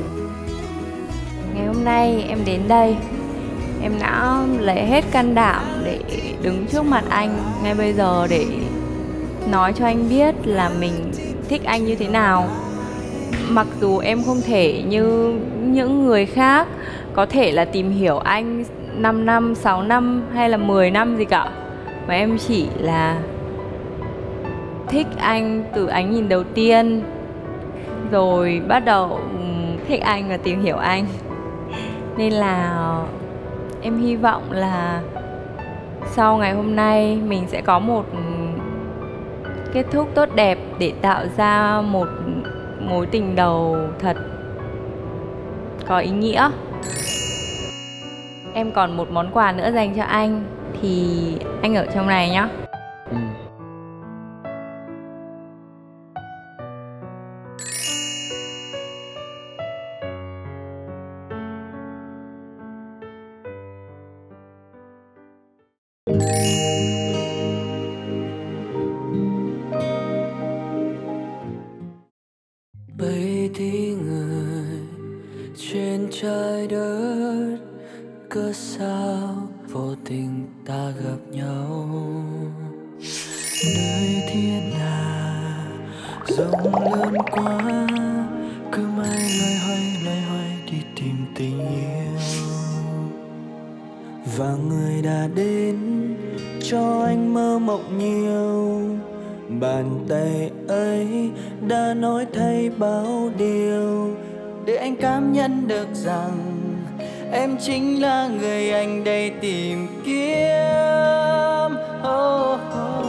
Ngày hôm nay em đến đây, em đã lấy hết can đảm để đứng trước mặt anh ngay bây giờ để nói cho anh biết là mình thích anh như thế nào. Mặc dù em không thể như những người khác có thể là tìm hiểu anh năm năm, sáu năm hay là mười năm gì cả, mà em chỉ là thích anh từ ánh nhìn đầu tiên, rồi bắt đầu thích anh và tìm hiểu anh. Nên là em hy vọng là sau ngày hôm nay mình sẽ có một kết thúc tốt đẹp để tạo ra một mối tình đầu thật có ý nghĩa. Em còn một món quà nữa dành cho anh, thì anh ở trong này nhá. Ừ. Vậy thì người trên trái đất, cớ sao vô tình ta gặp nhau? Nơi thiên hà rộng lớn quá, cứ mãi loay hoay loay hoay đi tìm tình yêu. Và người đã đến cho anh mơ mộng nhiều, bàn tay ấy đã nói thay bao điều, để anh cảm nhận được rằng em chính là người anh đây tìm kiếm. Oh, oh.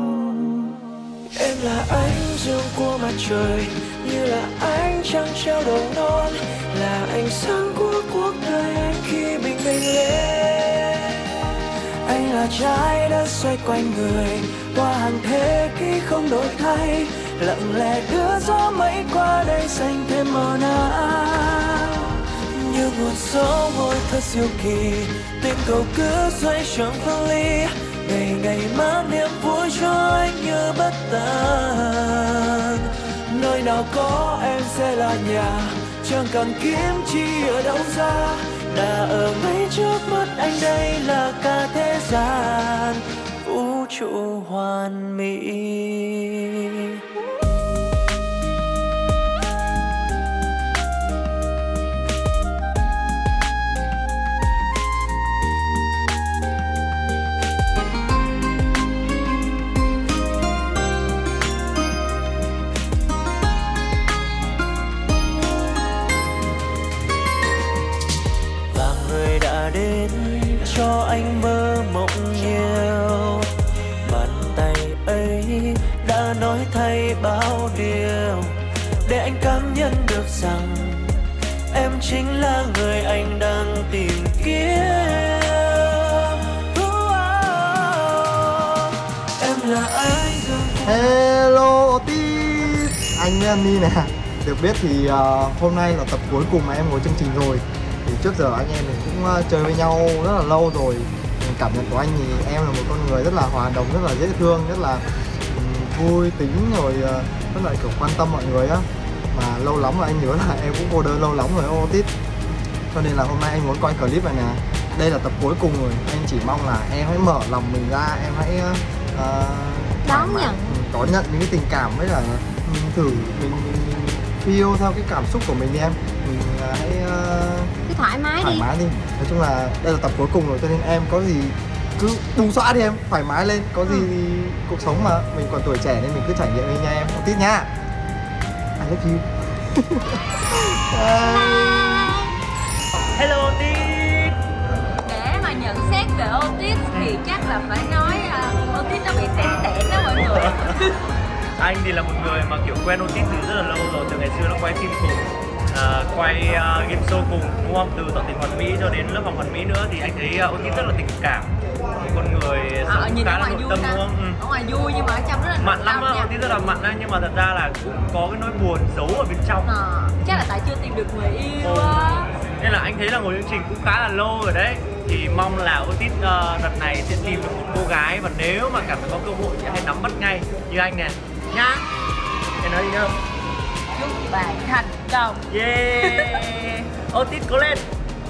Em là ánh dương của mặt trời, như là ánh trăng treo đầu non, là ánh sáng của cuộc đời anh khi bình minh lên. Anh là trái đất xoay quanh người, qua hàng thế kỷ không đổi thay, lặng lẽ đưa gió mây qua đây xanh thêm màu áo. Như nguồn sống hồi thật diệu kỳ, tình cầu cứ xoay tròn phân ly, ngày ngày mang niềm vui cho anh như bất tận. Nơi nào có em sẽ là nhà, chẳng cần kiếm chi ở đâu ra, đã ở ngay trước mắt anh, đây là cả thế gian vũ trụ hoàn mỹ. cho anh mơ mộng nhiều. Bàn tay ấy đã nói thay bao điều để anh cảm nhận được rằng em chính là người anh đang tìm kiếm. Em là ai? Hello Otis, anh với Annie nè. Được biết thì uh, hôm nay là tập cuối cùng mà em ngồi chương trình rồi. Thì trước giờ anh em mình cũng uh, chơi với nhau rất là lâu rồi. Cảm nhận của anh thì em là một con người rất là hòa đồng, rất là dễ thương, rất là um, vui tính, rồi uh, rất là kiểu quan tâm mọi người á. Mà lâu lắm rồi anh nhớ là em cũng cô đơn lâu lắm rồi Otis. Cho nên là hôm nay anh muốn quay clip này nè. Đây là tập cuối cùng rồi. Anh chỉ mong là em hãy mở lòng mình ra, em hãy uh, đón nhận, đón nhận những cái tình cảm, với là mình thử mình, mình, mình feel theo cái cảm xúc của mình đi em. Mình uh, hãy uh, cứ thoải mái thoải đi. mái đi. Nói chung là đây là tập cuối cùng rồi, cho nên em có gì cứ bùng xõa đi em, thoải mái lên. Có gì thì cuộc sống mà, mình còn tuổi trẻ nên mình cứ trải nghiệm đi nha em. Otis nha. I love you. Hello Otis. Để mà nhận xét về Otis thì chắc là phải nói uh, Otis nó bị tẻn tẻn đó mọi người. Anh thì là một người mà kiểu quen Otis từ rất là lâu rồi, từ ngày xưa nó quay phim cùng, à, quay uh, game show cùng, đúng không? Từ Tỏ Tình Hoàn Mỹ cho đến Lớp Học Hoàn Mỹ nữa thì anh thấy uh, Otis rất là tình cảm, một con người sống à, khá là nội tâm, đúng không? Ừ. Ở ngoài vui nhưng mà ở trong rất là mặn lắm á, Otis rất là mặn á, nhưng mà thật ra là cũng có cái nỗi buồn giấu ở bên trong. À, chắc là tại chưa tìm được người yêu ừ. á. Nên là anh thấy là ngồi chương trình cũng khá là lâu rồi đấy. Thì mong là Otis uh, đợt này sẽ tìm được một cô gái, và nếu mà cảm thấy có cơ hội thì hãy nắm bắt ngay như anh nè nhá. Em nói gì nữa không? Chúc bạn thành công. Yeah. Otis cố lên.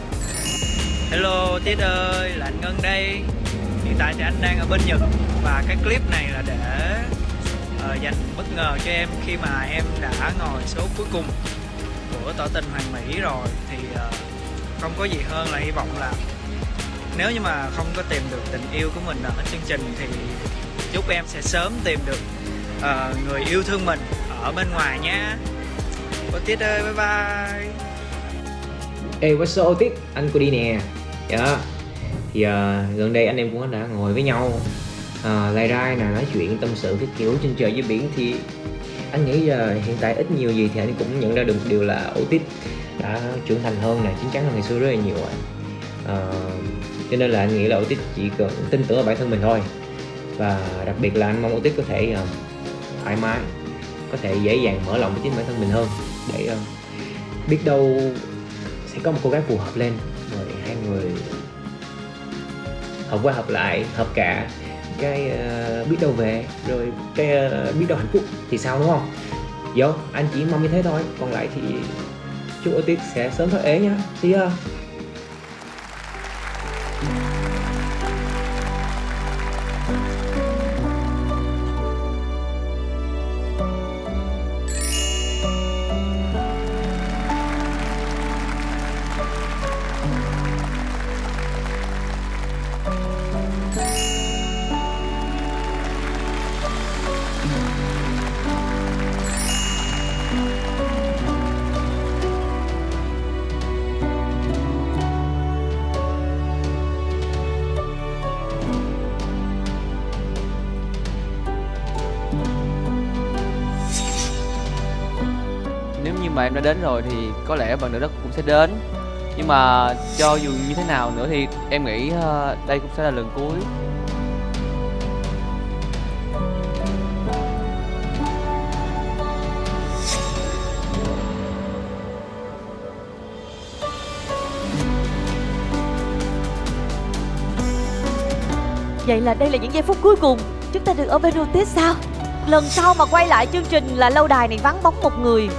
Hello Otis ơi, là anh Ngân đây. Hiện tại thì anh đang ở bên Nhật, và cái clip này là để uh, dành bất ngờ cho em khi mà em đã ngồi số cuối cùng của Tỏ Tình Hoàn Mỹ rồi. Thì uh, không có gì hơn là hy vọng là nếu như mà không có tìm được tình yêu của mình ở chương trình thì chúc em sẽ sớm tìm được uh, người yêu thương mình ở bên ngoài nhé. Otis ơi, bye bye. Ê, hey, what's up Otis? Anh cô đi nè. Dạ. Thì uh, gần đây anh em cũng đã ngồi với nhau, uh, lai rai nè, nói chuyện tâm sự cái kiểu trên trời dưới biển. Thì anh nghĩ là hiện tại ít nhiều gì thì anh cũng nhận ra được một điều là Otis đã trưởng thành hơn nè, chín chắn hơn ngày xưa rất là nhiều rồi. Uh, cho nên là anh nghĩ là Otis chỉ cần tin tưởng vào bản thân mình thôi. Và đặc biệt là anh mong Otis có thể uh, thoải mái, có thể dễ dàng mở lòng với chính bản thân mình hơn, để uh, biết đâu sẽ có một cô gái phù hợp lên, rồi hai người hợp qua hợp lại, hợp cả, cái uh, biết đâu về, rồi cái uh, biết đâu hạnh phúc thì sao, đúng không? Vô, anh chỉ mong như thế thôi. Còn lại thì chúc Otis sẽ sớm thoát ế nhá. See ya. Nếu như mà em đã đến rồi thì có lẽ bạn nữ đó cũng sẽ đến. Nhưng mà cho dù như thế nào nữa thì em nghĩ uh, đây cũng sẽ là lần cuối. Vậy là đây là những giây phút cuối cùng chúng ta được ở bên Otis sao? Lần sau mà quay lại chương trình là lâu đài này vắng bóng một người.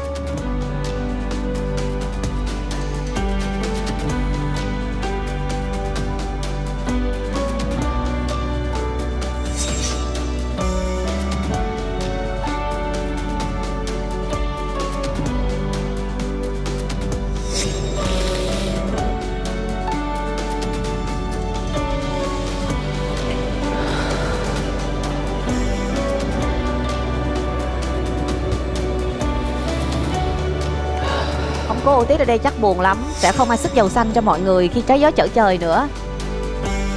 Cô Otis ở đây chắc buồn lắm, sẽ không ai sức dầu xanh cho mọi người khi trái gió chở trời nữa.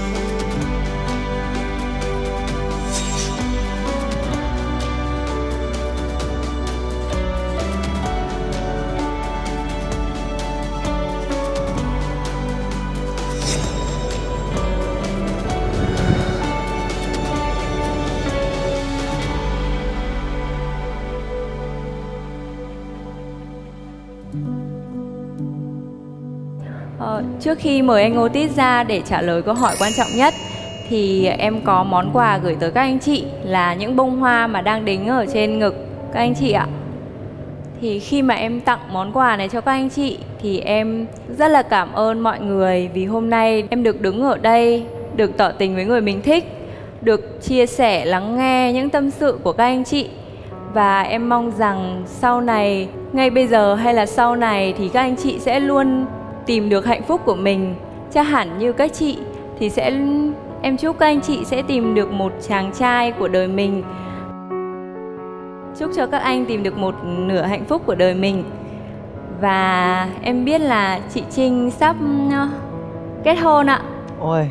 Ờ, trước khi mời anh Otis ra để trả lời câu hỏi quan trọng nhất thì em có món quà gửi tới các anh chị là những bông hoa mà đang đính ở trên ngực các anh chị ạ. Thì khi mà em tặng món quà này cho các anh chị thì em rất là cảm ơn mọi người vì hôm nay em được đứng ở đây, được tỏ tình với người mình thích, được chia sẻ, lắng nghe những tâm sự của các anh chị. Và em mong rằng sau này, ngay bây giờ hay là sau này thì các anh chị sẽ luôn tìm được hạnh phúc của mình. Chắc hẳn như các chị thì sẽ em chúc các anh chị sẽ tìm được một chàng trai của đời mình. Chúc cho các anh tìm được một nửa hạnh phúc của đời mình. Và em biết là chị Trinh sắp kết hôn ạ. Ôi.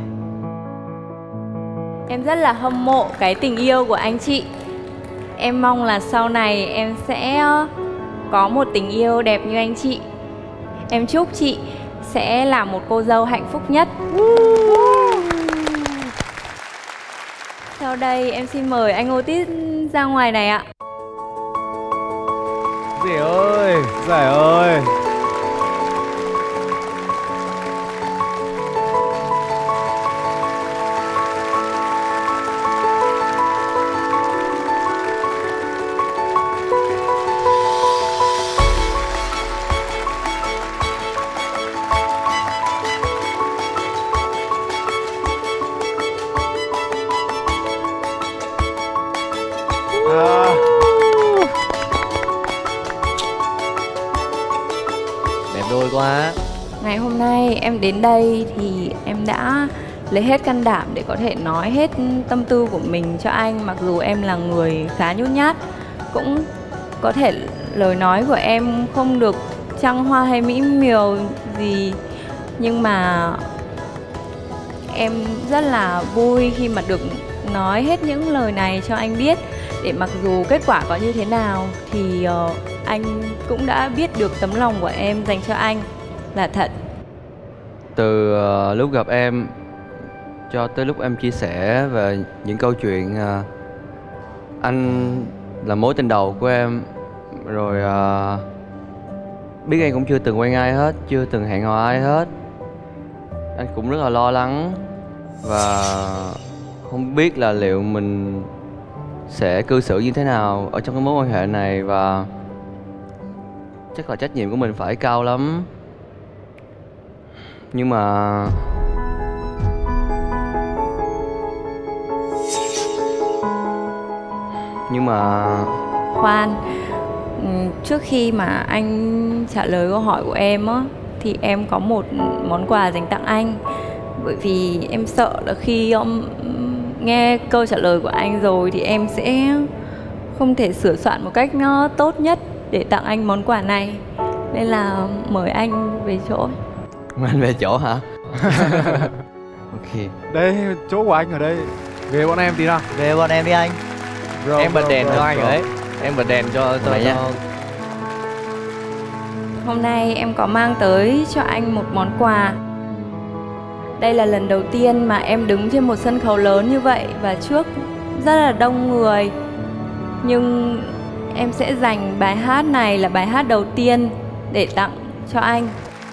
Em rất là hâm mộ cái tình yêu của anh chị. Em mong là sau này em sẽ có một tình yêu đẹp như anh chị. Em chúc chị sẽ là một cô dâu hạnh phúc nhất. Sau đây em xin mời anh Otis ra ngoài này ạ. Dì ơi, Giải ơi. Đôi quá. Ngày hôm nay em đến đây thì em đã lấy hết can đảm để có thể nói hết tâm tư của mình cho anh. Mặc dù em là người khá nhút nhát, cũng có thể lời nói của em không được trăng hoa hay mỹ miều gì, nhưng mà em rất là vui khi mà được nói hết những lời này cho anh biết. Để mặc dù kết quả có như thế nào thì uh, anh cũng đã biết được tấm lòng của em dành cho anh là thật. Từ uh, lúc gặp em cho tới lúc em chia sẻ về những câu chuyện uh, anh là mối tình đầu của em, rồi uh, biết em cũng chưa từng quen ai hết, chưa từng hẹn hò ai hết. Anh cũng rất là lo lắng và không biết là liệu mình sẽ cư xử như thế nào ở trong cái mối quan hệ này, và chắc là trách nhiệm của mình phải cao lắm. Nhưng mà Nhưng mà Khoan, trước khi mà anh trả lời câu hỏi của em á, thì em có một món quà dành tặng anh. Bởi vì em sợ là khi ông nghe câu trả lời của anh rồi thì em sẽ không thể sửa soạn một cách nó tốt nhất để tặng anh món quà này. Nên là mời anh về chỗ. Mời anh về chỗ hả? Ok. Đây, chỗ của anh ở đây. Về bọn em tí nào. Về bọn em đi anh. Bro, em bật bro, đèn bro, cho anh bro. rồi đấy. Em bật đèn cho cho, Vậy nha. cho... Hôm nay em có mang tới cho anh một món quà. Đây là lần đầu tiên mà em đứng trên một sân khấu lớn như vậy và trước rất là đông người. Nhưng em sẽ dành bài hát này là bài hát đầu tiên để tặng cho anh.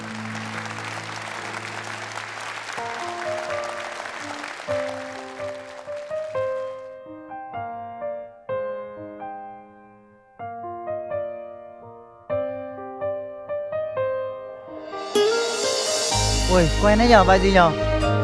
Ui, quen đấy nhờ, bài gì nhờ?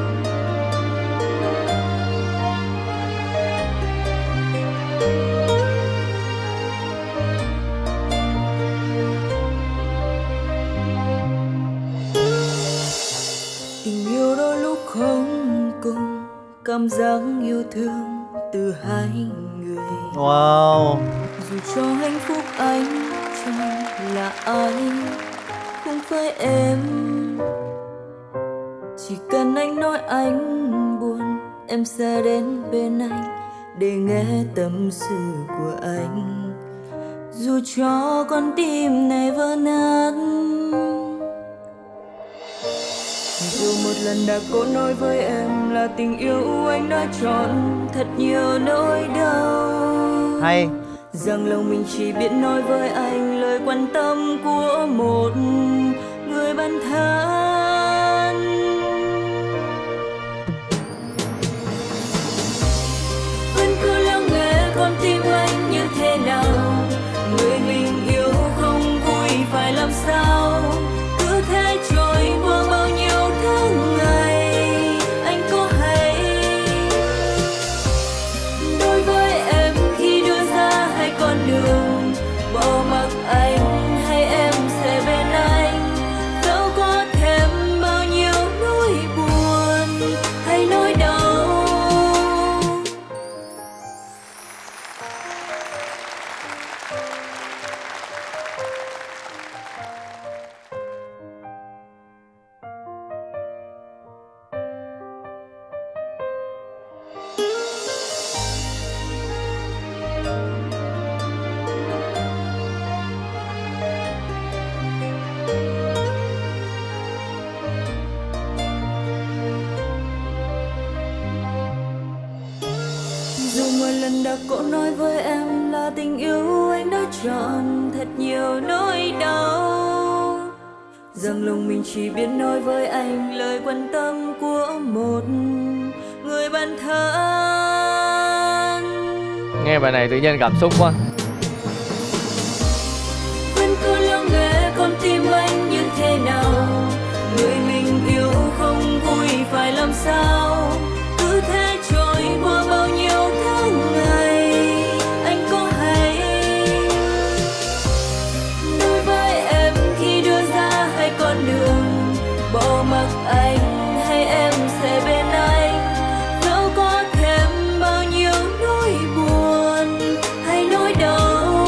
Tình yêu đôi lúc không cùng, cảm giác yêu thương từ hai người. Wow. Dù cho hạnh phúc anh chọn là ai, không phải em. Chỉ cần anh nói anh buồn, em sẽ đến bên anh để nghe tâm sự của anh. Dù cho con tim này vỡ nát, dù một lần đã cố nói với em là tình yêu anh đã chọn thật nhiều nỗi đau. Hay. Rằng lòng mình chỉ biết nói với anh lời quan tâm của một người bạn thân. nhạc cô nói với em là tình yêu anh đã chọn thật nhiều nỗi đau, rằng lòng mình chỉ biết nói với anh lời quan tâm của một người bạn thân. Nghe bài này tự nhiên cảm xúc quá. Vẫn cứ lắng nghe con tim anh như thế nào, người mình yêu không vui phải làm sao, cứ thế trôi qua bao nhiêu tháng ngày. Anh có hay đối với em khi đưa ra hai con đường, bỏ mặc anh hay em sẽ bên anh, dẫu có thêm bao nhiêu nỗi buồn hay nỗi đau.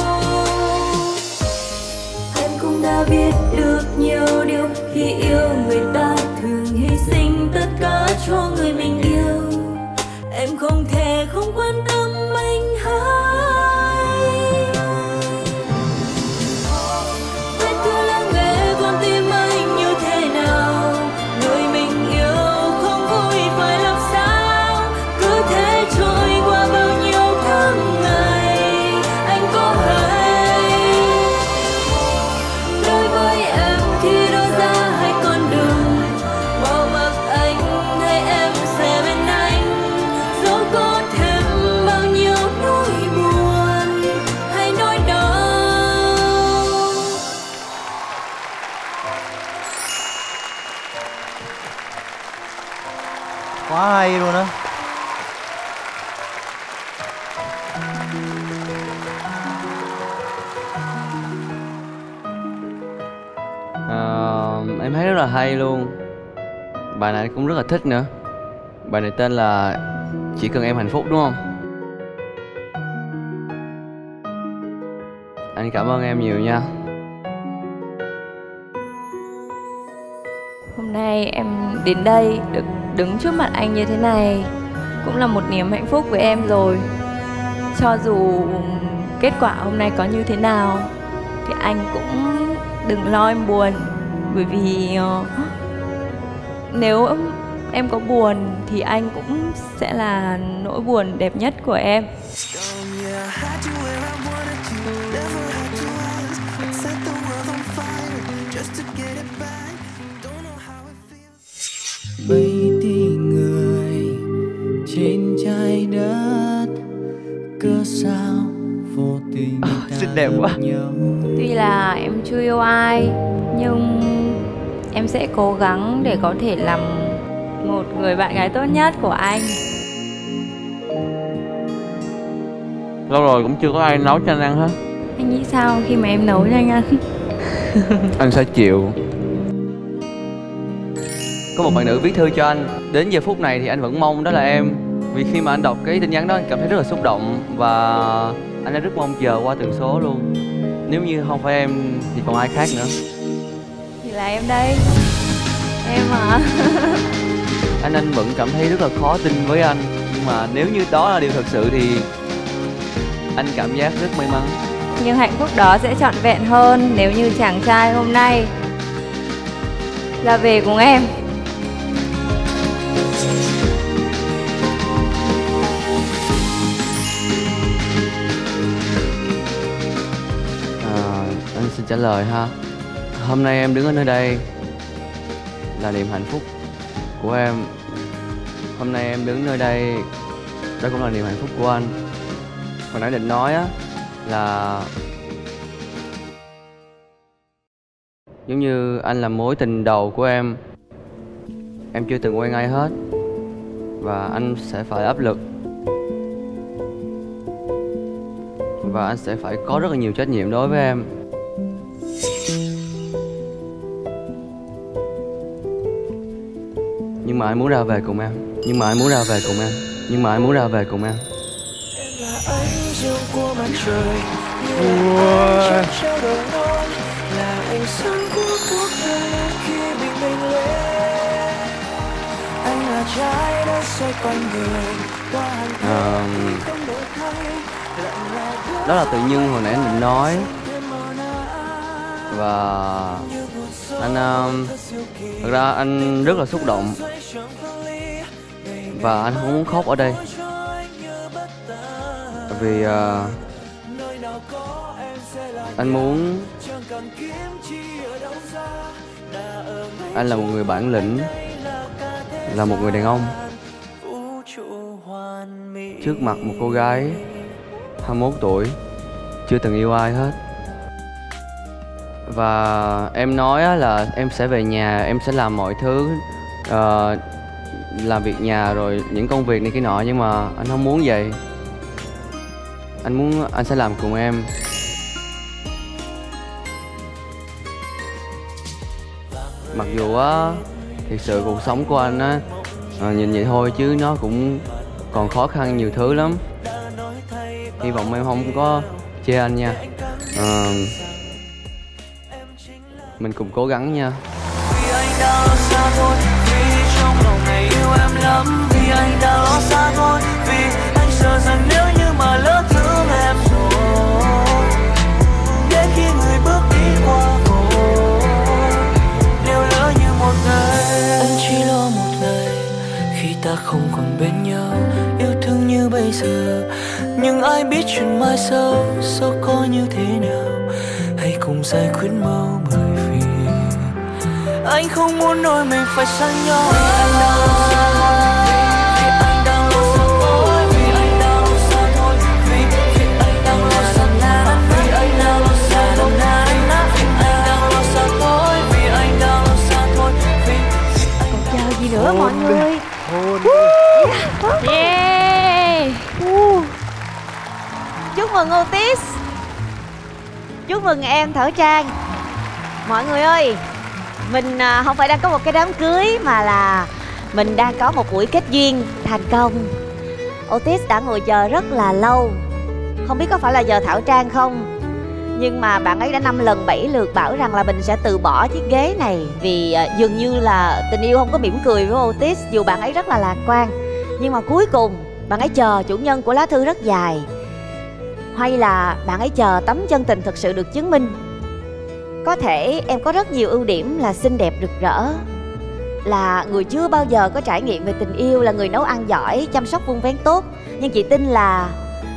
Em cũng đã biết được nhiều điều khi yêu người ta thường hy sinh tất cả cho người mình yêu. Em không thể không quan tâm anh hay. Vẫn cứ lắng nghe con tim anh như thế nào, người mình yêu không vui phải làm sao, cứ thế trôi qua bao nhiêu tháng ngày. Anh có hay đối với em khi đưa ra hai con đường, bỏ mặc anh hay em sẽ bên anh, dẫu có thêm bao nhiêu nỗi buồn hay nỗi đau. Quá hay luôn á. Ờ, em thấy rất là hay luôn. Bài này cũng rất là thích nữa. Bài này tên là Chỉ Cần Em Hạnh Phúc đúng không? Anh cảm ơn em nhiều nha. Hôm nay em đến đây được đứng trước mặt anh như thế này cũng là một niềm hạnh phúc với em rồi. Cho dù kết quả hôm nay có như thế nào thì anh cũng đừng lo em buồn, bởi vì uh, nếu em có buồn thì anh cũng sẽ là nỗi buồn đẹp nhất của em. Vậy thì người trên trái đất cớ sao vô tình ta xinh đẹp quá. nhau. Tuy là em chưa yêu ai nhưng em sẽ cố gắng để có thể làm một người bạn gái tốt nhất của anh. Lâu rồi cũng chưa có ai nấu cho anh ăn hết. Anh nghĩ sao khi mà em nấu cho anh ăn? Anh sẽ chịu. Có một bạn nữ viết thư cho anh. Đến giờ phút này thì anh vẫn mong đó là em. Vì khi mà anh đọc cái tin nhắn đó anh cảm thấy rất là xúc động. Và anh đã rất mong chờ qua từng số luôn. Nếu như không phải em thì còn ai khác nữa. Thì là em đây. Em à. Anh anh vẫn cảm thấy rất là khó tin với anh. Nhưng mà nếu như đó là điều thật sự thì anh cảm giác rất may mắn. Nhưng hạnh phúc đó sẽ trọn vẹn hơn nếu như chàng trai hôm nay là về cùng em. À, anh xin trả lời ha. Hôm nay em đứng ở nơi đây là niềm hạnh phúc của em. Hôm nay em đứng nơi đây, đó cũng là niềm hạnh phúc của anh. Hồi nãy định nói á là giống như anh là mối tình đầu của em. Em chưa từng quen ai hết và anh sẽ phải áp lực. Và anh sẽ phải có rất là nhiều trách nhiệm đối với em. Nhưng mà anh muốn ra về cùng em. Nhưng mà anh muốn ra về cùng em. Nhưng mà anh muốn ra về cùng em. Là ánh dương của mặt trời, như là ánh treo đầu non, là ánh sáng của cuộc đời khi bình minh lên. Anh là trái đất xoay quanh người qua hàng à, không đổi thay. Đó là tự nhiên hồi nãy anh định nói. Và anh uh, thật ra anh rất là xúc động. Và anh không muốn khóc ở đây. Vì à, anh muốn anh là một người bản lĩnh, là một người đàn ông trước mặt một cô gái hai mươi mốt tuổi chưa từng yêu ai hết. Và em nói là em sẽ về nhà, em sẽ làm mọi thứ, uh, làm việc nhà rồi những công việc này kia nọ, nhưng mà anh không muốn vậy. Anh muốn anh sẽ làm cùng em. Mặc dù á, thiệt sự cuộc sống của anh á, à, nhìn vậy thôi chứ nó cũng còn khó khăn nhiều thứ lắm. Hy vọng em không có chê anh nha. À, mình cùng cố gắng nha. Vì anh đã lo xa thôi, vì trong lòng này yêu em lắm. Vì anh đã lo xa thôi, vì anh sợ rằng nếu như mà lỡ thương em rồi, đến khi người bước đi qua rồi, nếu lỡ như một ngày anh chỉ lo một ngày khi ta không còn bên nhau, yêu thương như bây giờ. Nhưng ai biết chuyện mai sau sau có như thế nào, hãy cùng giải quyết mau bởi vì anh không muốn đôi mình phải xa nhau. Vì anh đang lo xa thôi, vì anh đang lo xa thôi, vì anh đang lo xa thôi, vì vì anh đang lo xa thôi, vì anh đang lo xa thôi, vì anh đang lo xa thôi, vì anh đang lo xa thôi, vì còn chờ gì nữa mọi người. Yeah. Uh. Chúc mừng Otis. Chúc mừng em Thảo Trang. Mọi người ơi, mình không phải đang có một cái đám cưới mà là mình đang có một buổi kết duyên thành công. Otis đã ngồi chờ rất là lâu. Không biết có phải là giờ Thảo Trang không, nhưng mà bạn ấy đã năm lần bảy lượt bảo rằng là mình sẽ từ bỏ chiếc ghế này, vì dường như là tình yêu không có mỉm cười với Otis, dù bạn ấy rất là lạc quan. Nhưng mà cuối cùng bạn ấy chờ chủ nhân của lá thư rất dài, hay là bạn ấy chờ tấm chân tình thực sự được chứng minh. Có thể em có rất nhiều ưu điểm là xinh đẹp rực rỡ, là người chưa bao giờ có trải nghiệm về tình yêu, là người nấu ăn giỏi, chăm sóc vun vén tốt. Nhưng chị tin là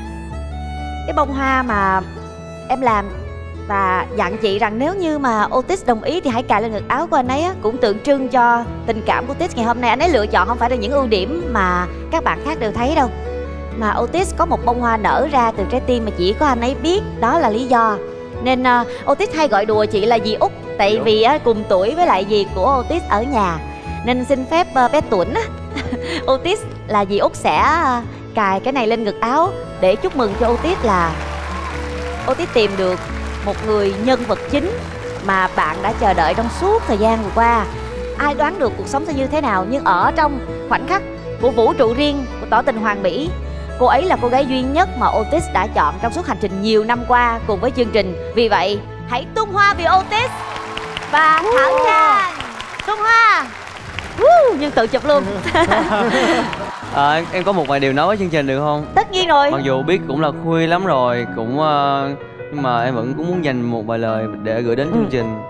cái bông hoa mà em làm và dặn chị rằng nếu như mà Otis đồng ý thì hãy cài lên ngực áo của anh ấy á, cũng tượng trưng cho tình cảm của Otis ngày hôm nay. Anh ấy lựa chọn không phải là những ưu điểm mà các bạn khác đều thấy đâu, mà Otis có một bông hoa nở ra từ trái tim mà chỉ có anh ấy biết, đó là lý do. Nên uh, Otis hay gọi đùa chị là dì Út, tại vì uh, cùng tuổi với lại dì của Otis ở nhà. Nên xin phép uh, bé Tuấn Otis là dì Út sẽ uh, cài cái này lên ngực áo để chúc mừng cho Otis là Otis tìm được một người nhân vật chính mà bạn đã chờ đợi trong suốt thời gian vừa qua. Ai đoán được cuộc sống sẽ như thế nào, nhưng ở trong khoảnh khắc của vũ trụ riêng của tỏ tình hoàn mỹ, cô ấy là cô gái duy nhất mà Otis đã chọn trong suốt hành trình nhiều năm qua cùng với chương trình. Vì vậy, hãy tung hoa vì Otis và Thảo Trang. Tung hoa. uh, Nhưng tự chụp luôn. à, em, em có một vài điều nói với chương trình được không? Tất nhiên rồi. Mặc dù biết cũng là khuya lắm rồi, cũng uh, nhưng mà em vẫn cũng muốn dành một vài lời để gửi đến chương ừ. trình.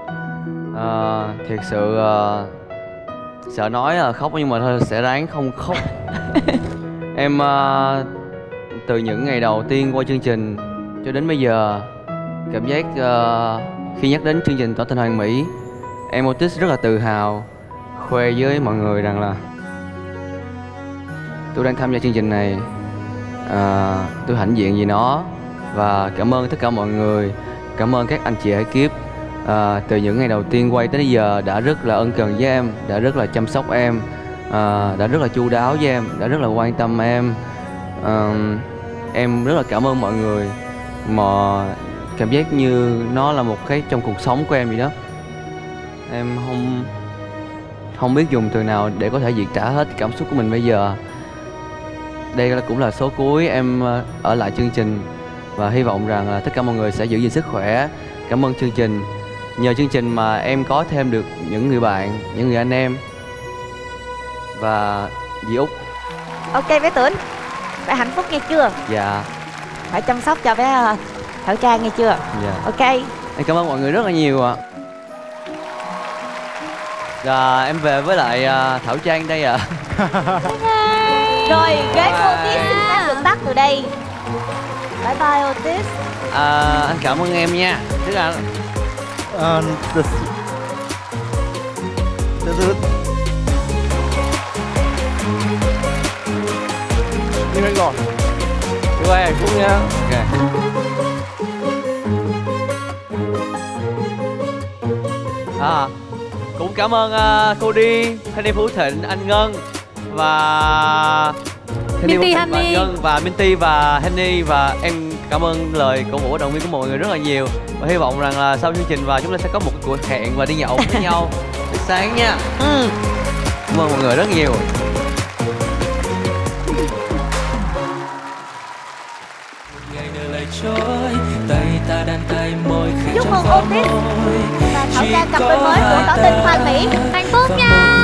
uh, Thiệt sự uh, sợ nói là khóc nhưng mà thôi sẽ ráng không khóc. Em uh, từ những ngày đầu tiên qua chương trình cho đến bây giờ, cảm giác uh, khi nhắc đến chương trình Tỏ tình hoàn mỹ, em Otis rất là tự hào khoe với mọi người rằng là tôi đang tham gia chương trình này, uh, tôi hãnh diện vì nó. Và cảm ơn tất cả mọi người, cảm ơn các anh chị ekip uh, từ những ngày đầu tiên quay tới bây giờ đã rất là ân cần với em, đã rất là chăm sóc em, uh, đã rất là chu đáo với em, đã rất là quan tâm em. uh, Em rất là cảm ơn mọi người, mà cảm giác như nó là một cái trong cuộc sống của em vậy đó. Em không không biết dùng từ nào để có thể diễn tả hết cảm xúc của mình bây giờ. Đây là cũng là số cuối em ở lại chương trình, và hy vọng rằng là tất cả mọi người sẽ giữ gìn sức khỏe. Cảm ơn chương trình. Nhờ chương trình mà em có thêm được những người bạn, những người anh em. Và dì Út. Ok bé Tuấn, bé hạnh phúc nghe chưa? Dạ. Phải chăm sóc cho bé Thảo Trang nghe chưa? Dạ. Ok. Em cảm ơn mọi người rất là nhiều ạ. Rồi em về với lại uh, Thảo Trang đây ạ. À. Rồi ghế cô Otis xin phép được tắt từ đây. Bye bye Otis. À, anh cảm ơn em nha. Tức là Uh, the... The... The... Đi hết rồi. Đi qua hạnh phúc nha. Ok. À, cũng cảm ơn uh, cô đi, Henny Phú Thịnh, anh Ngân và Minty, Henny Ngân và Minty và Henny, và em cảm ơn lời cổ vũ động viên của mọi người rất là nhiều, và hy vọng rằng là sau chương trình và chúng ta sẽ có một cuộc hẹn và đi nhậu với nhau buổi sáng nha. Ừ. Cảm ơn mọi người rất nhiều. Chúc mừng Otis và Thảo Trang cặp đôi mới của tỏ tình Hoàng Mỹ. Hạnh phúc nha.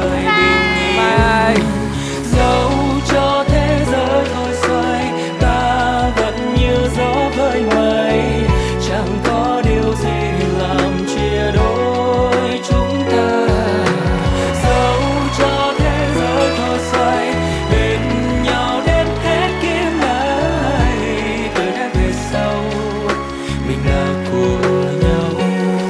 Bye. Dẫu cho thế giới thôi xoay, ta vẫn như gió với mây, chẳng có điều gì làm chia đôi chúng ta. Dẫu cho thế giới thôi xoay, bên nhau đến hết kiếp này, từ nay về sau mình là của nhau.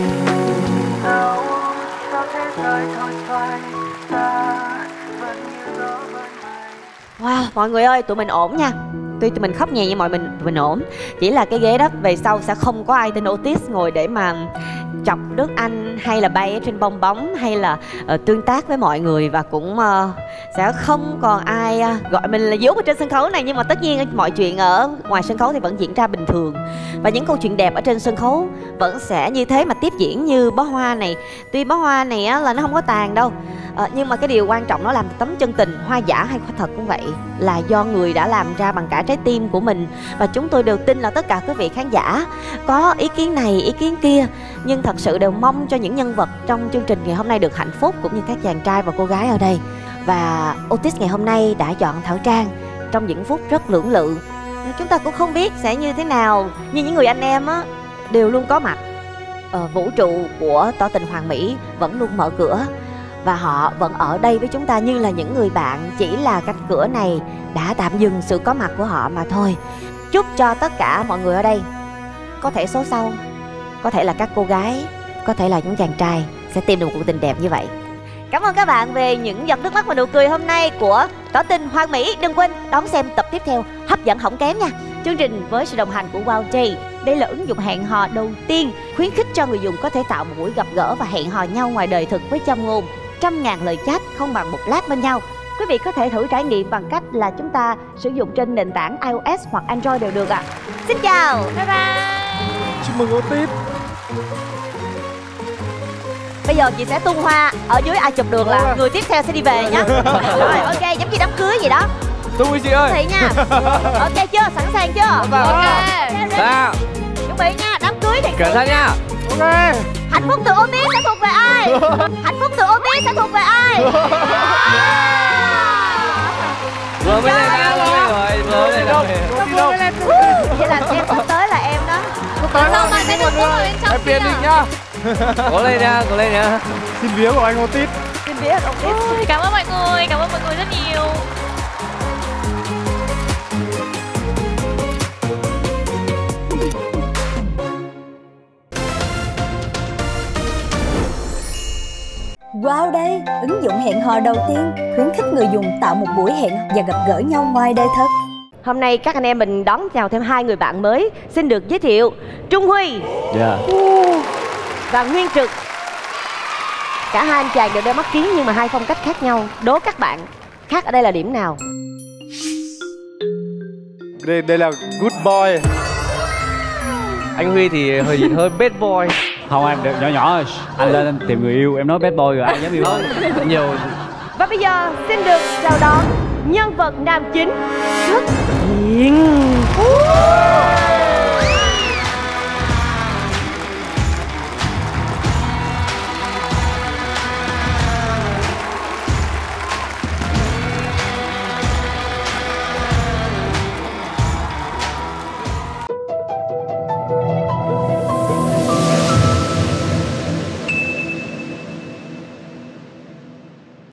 Dẫu cho thế giới thôi xoay, ta vẫn như gió với mây. Wow, mọi người ơi, tụi mình ổn nha. Tuy tụi mình khóc nhẹ nhưng mọi mình tụi mình ổn. Chỉ là cái ghế đó về sau sẽ không có ai tên Otis ngồi để mà chọc nước Anh hay là bay ở trên bong bóng hay là uh, tương tác với mọi người, và cũng uh, sẽ không còn ai uh, gọi mình là dốt ở trên sân khấu này. Nhưng mà tất nhiên mọi chuyện ở ngoài sân khấu thì vẫn diễn ra bình thường, và những câu chuyện đẹp ở trên sân khấu vẫn sẽ như thế mà tiếp diễn. Như bó hoa này, tuy bó hoa này á, là nó không có tàn đâu, uh, nhưng mà cái điều quan trọng nó làm tấm chân tình, hoa giả hay hoa thật cũng vậy, là do người đã làm ra bằng cả trái tim của mình. Và chúng tôi đều tin là tất cả quý vị khán giả có ý kiến này ý kiến kia, nhưng thật sự đều mong cho những nhân vật trong chương trình ngày hôm nay được hạnh phúc, cũng như các chàng trai và cô gái ở đây. Và Otis ngày hôm nay đã chọn Thảo Trang trong những phút rất lưỡng lự. Chúng ta cũng không biết sẽ như thế nào, nhưng những người anh em á đều luôn có mặt. ờ, Vũ trụ của tỏ tình Hoàng Mỹ vẫn luôn mở cửa, và họ vẫn ở đây với chúng ta như là những người bạn. Chỉ là cánh cửa này đã tạm dừng sự có mặt của họ mà thôi. Chúc cho tất cả mọi người ở đây, có thể số sau, có thể là các cô gái, có thể là những chàng trai, sẽ tìm được một cuộc tình đẹp như vậy. Cảm ơn các bạn về những giọt nước mắt và nụ cười hôm nay của tỏ tình Hoàng Mỹ. Đừng quên đón xem tập tiếp theo hấp dẫn không kém nha. Chương trình với sự đồng hành của Wow J. Đây là ứng dụng hẹn hò đầu tiên khuyến khích cho người dùng có thể tạo một buổi gặp gỡ và hẹn hò nhau ngoài đời thực với châm ngôn trăm ngàn lời chat không bằng một lát bên nhau. Quý vị có thể thử trải nghiệm bằng cách là chúng ta sử dụng trên nền tảng iOS hoặc Android đều được ạ. À. Xin chào, bye bye. Chúc mừng Otis. Bây giờ chị sẽ tung hoa ở dưới ai chụp được là người tiếp theo sẽ đi về nhá. Rồi ok, giống như đám cưới gì đó. Tung đi chị ơi. Thị nha. Ok chưa? Sẵn sàng chưa? Ok. Sao? Chuẩn bị nha, đám cưới thì cẩn thận nha. Ok. Hạnh phúc từ Otis sẽ thuộc về ai? Hạnh phúc từ Otis sẽ thuộc về ai? Vừa mới lên ra rồi, vừa mới lên đâu. Vậy là em sắp tới là em đó. Còn đâu mà sẽ được bước vào bên trong. Em tiền định nhá. Cố lên nha, cố lên nha. Xin vía của anh Otis. Xin vía của Otis. Ôi, cảm ơn mọi người, cảm ơn mọi người rất nhiều. Wow đây, ứng dụng hẹn hò đầu tiên khuyến khích người dùng tạo một buổi hẹn và gặp gỡ nhau ngoài đời thật. Hôm nay các anh em mình đón chào thêm hai người bạn mới. Xin được giới thiệu Trung Huy yeah. và Nguyên Trực. Cả hai anh chàng đều đeo mắt kiếng nhưng mà hai phong cách khác nhau. Đố các bạn khác ở đây là điểm nào? Đây, đây là good boy. Anh Huy thì hơi hơi bad boy. Không, anh nhỏ nhỏ anh lên anh tìm người yêu, em nói bad boy rồi ai dám yêu hơn. Nhiều. Và bây giờ xin được chào đón nhân vật nam chính Xuất Hiện.